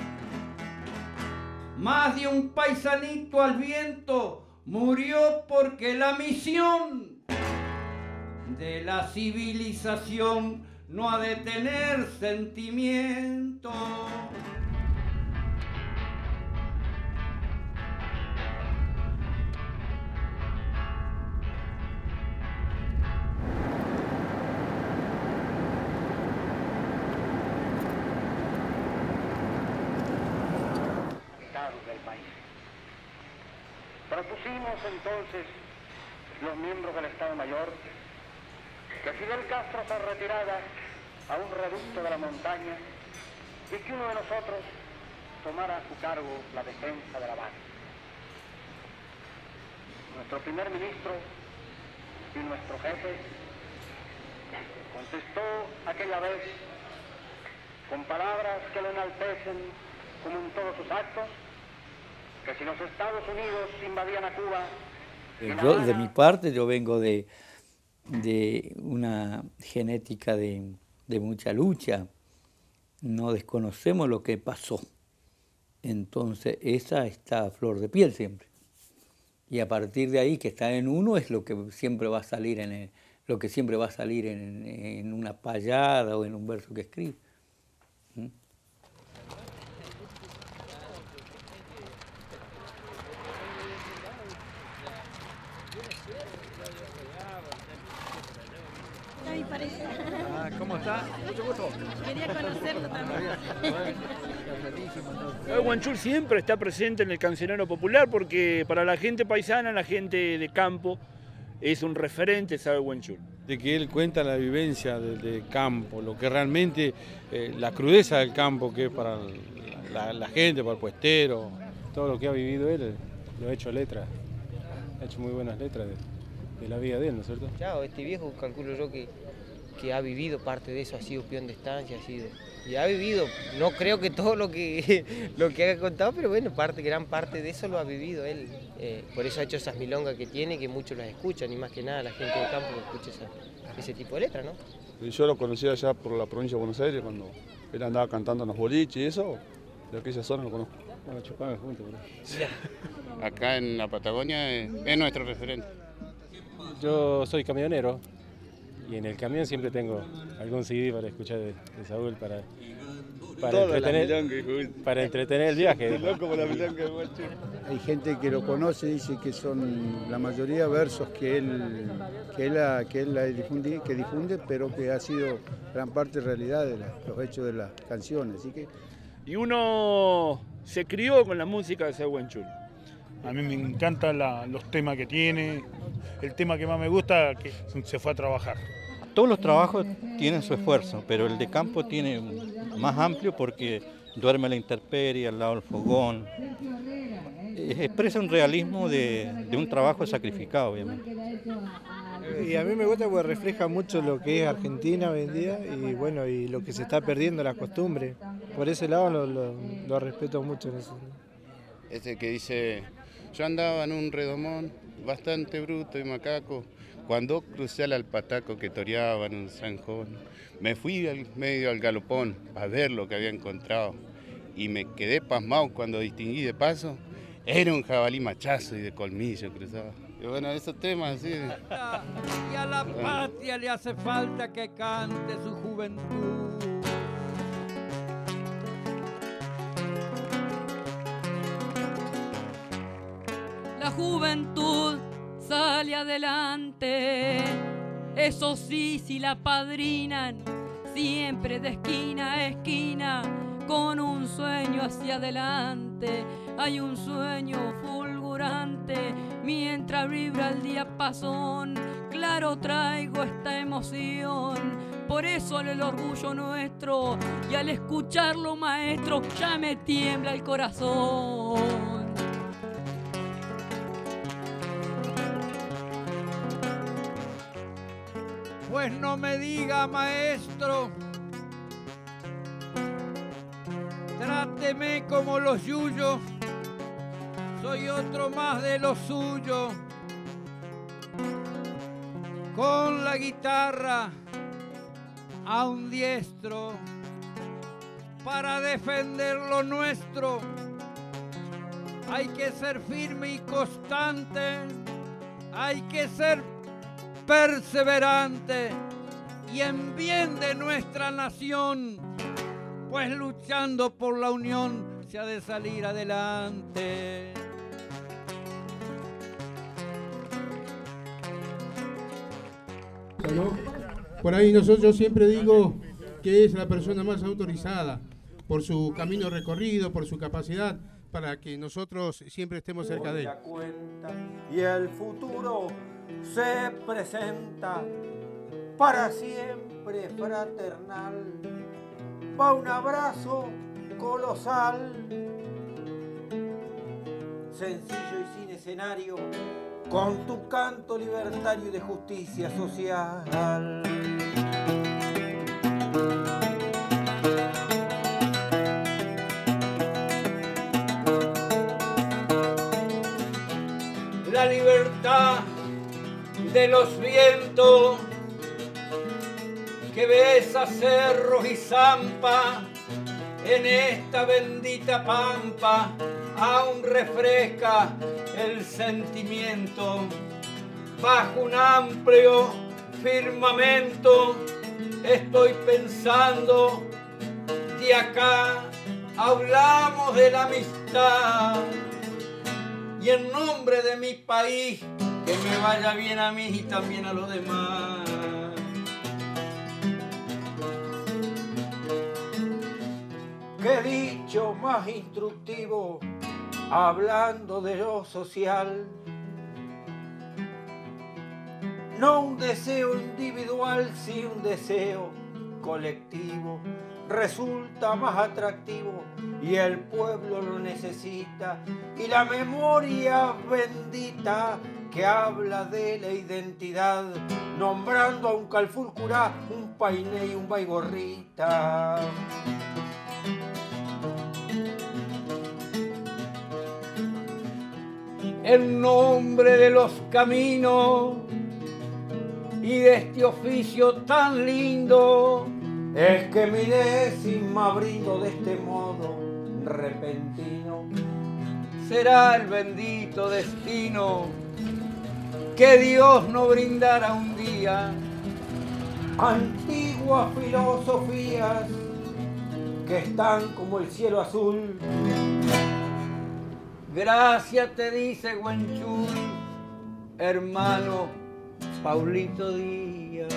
más de un paisanito al viento murió porque la misión de la civilización no ha de tener sentimiento. Del país. Propusimos entonces los miembros del Estado Mayor que Fidel Castro se retirara a un reducto de la montaña y que uno de nosotros tomara a su cargo la defensa de la base. Nuestro primer ministro y nuestro jefe contestó aquella vez con palabras que lo enaltecen como en todos sus actos, que si los Estados Unidos invadían a Cuba... Yo, de mi parte, yo vengo de una genética de mucha lucha. No desconocemos lo que pasó. Entonces, esa está a flor de piel siempre. Y a partir de ahí, que está en uno, es lo que siempre va a salir lo que siempre va a salir en una payada o en un verso que escribe. ¿Cómo está? Mucho gusto. Quería conocerlo también. El Huanchul siempre está presente en el cancionero popular porque para la gente paisana, la gente de campo, es un referente, sabe Huanchul. De que él cuenta la vivencia del campo, lo que realmente, la crudeza del campo que es para la gente, para el puestero, todo lo que ha vivido él, lo ha hecho letra, ha hecho muy buenas letras de la vida de él, ¿no es cierto? Claro, este viejo calculo yo que ha vivido parte de eso, ha sido peón de estancia, y ha vivido, no creo que todo lo que ha contado, pero bueno, gran parte de eso lo ha vivido él. Por eso ha hecho esas milongas que tiene, que muchos las escuchan, y más que nada la gente del campo escucha ese tipo de letras, ¿no? Yo lo conocía allá por la provincia de Buenos Aires, cuando él andaba cantando en los boliches y eso, de aquella zona lo conozco. Bueno, chocaban juntos, ¿no? Acá en la Patagonia es nuestro referente. Yo soy camionero y en el camión siempre tengo algún CD para escuchar de Saúl para entretener el viaje. Hay gente que lo conoce, dice que son la mayoría versos que él difunde, pero que ha sido gran parte realidad de los hechos de las canciones. Así que... Y uno se crió con la música de ese Huanchul. A mí me encantan los temas que tiene. El tema que más me gusta es que se fue a trabajar. Todos los trabajos tienen su esfuerzo, pero el de campo tiene más amplio porque duerme a la intemperie, al lado del fogón. Expresa un realismo de un trabajo sacrificado, obviamente. Y a mí me gusta porque refleja mucho lo que es Argentina hoy en día y bueno, y lo que se está perdiendo, las costumbres. Por ese lado lo respeto mucho en eso. Ese que dice, yo andaba en un redomón bastante bruto y macaco, cuando crucé al alpataco que toreaba en un zanjón, me fui al medio al galopón a ver lo que había encontrado y me quedé pasmado cuando distinguí de paso, era un jabalí machazo y de colmillo cruzado. Y bueno, esos temas así. Y a la patria le hace falta que cante su juventud. La juventud sale adelante, eso sí, si la padrinan, siempre de esquina a esquina, con un sueño hacia adelante. Hay un sueño fulgurante, mientras vibra el diapasón, claro traigo esta emoción. Por eso el orgullo nuestro, y al escucharlo maestro, ya me tiembla el corazón. Pues no me diga, maestro, tráteme como los yuyos, soy otro más de los suyos. Con la guitarra a un diestro, para defender lo nuestro, hay que ser firme y constante, hay que ser perseverante y en bien de nuestra nación, pues luchando por la unión se ha de salir adelante. ¿No? Por ahí yo siempre digo que es la persona más autorizada por su camino recorrido, por su capacidad, para que nosotros siempre estemos cerca de él. Y el futuro se presenta para siempre fraternal. Va un abrazo colosal, sencillo y sin escenario, con tu canto libertario y de justicia social. La libertad de los vientos que besa cerros y zampa, en esta bendita pampa aún refresca el sentimiento. Bajo un amplio firmamento estoy pensando, de acá hablamos de la amistad. Y en nombre de mi país, que me vaya bien a mí y también a los demás. Qué dicho más instructivo, hablando de lo social. No un deseo individual, sí un deseo colectivo. Resulta más atractivo y el pueblo lo necesita. Y la memoria bendita que habla de la identidad, nombrando a un Calfulcurá, un Painé y un Baigorrita. En nombre de los caminos y de este oficio tan lindo, es que mi décima brindo de este modo repentino. Será el bendito destino que Dios no brindara un día antiguas filosofías que están como el cielo azul. Gracias te dice Huenchul, hermano Paulito Díaz.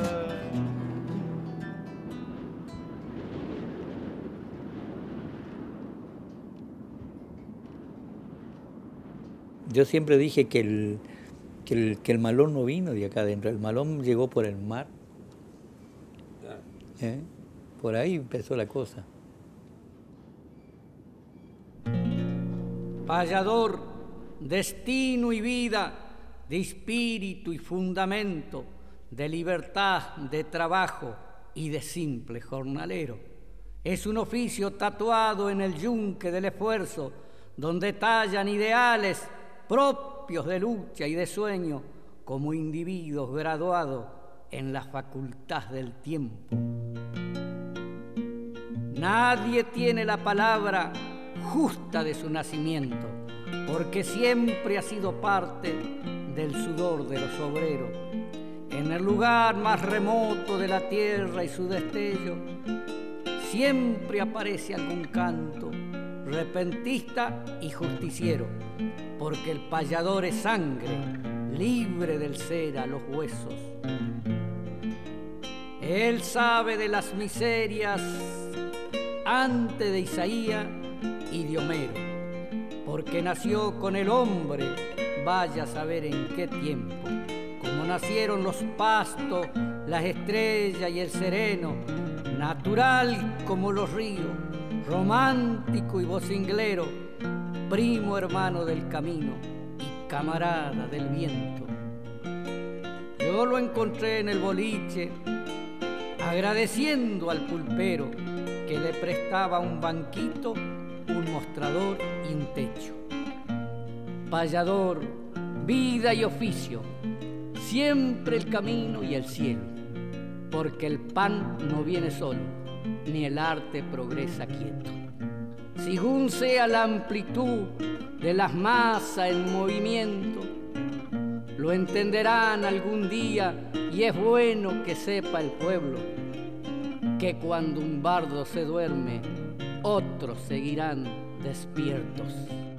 Yo siempre dije que el malón no vino de acá adentro, el malón llegó por el mar. Por ahí empezó la cosa. Payador, destino y vida, de espíritu y fundamento, de libertad, de trabajo y de simple jornalero. Es un oficio tatuado en el yunque del esfuerzo, donde tallan ideales propios de lucha y de sueño, como individuos graduados en la facultad del tiempo. Nadie tiene la palabra justa de su nacimiento, porque siempre ha sido parte del sudor de los obreros. En el lugar más remoto de la tierra y su destello, siempre aparece algún canto repentista y justiciero, porque el payador es sangre, libre del ser a los huesos. Él sabe de las miserias antes de Isaías y de Homero, porque nació con el hombre, vaya a saber en qué tiempo, como nacieron los pastos, las estrellas y el sereno, natural como los ríos, romántico y vocinglero, primo hermano del camino y camarada del viento. Yo lo encontré en el boliche, agradeciendo al pulpero que le prestaba un banquito, un mostrador y un techo. Payador, vida y oficio, siempre el camino y el cielo, porque el pan no viene solo, ni el arte progresa quieto. Según sea la amplitud de las masas en movimiento, lo entenderán algún día, y es bueno que sepa el pueblo que cuando un bardo se duerme, otros seguirán despiertos.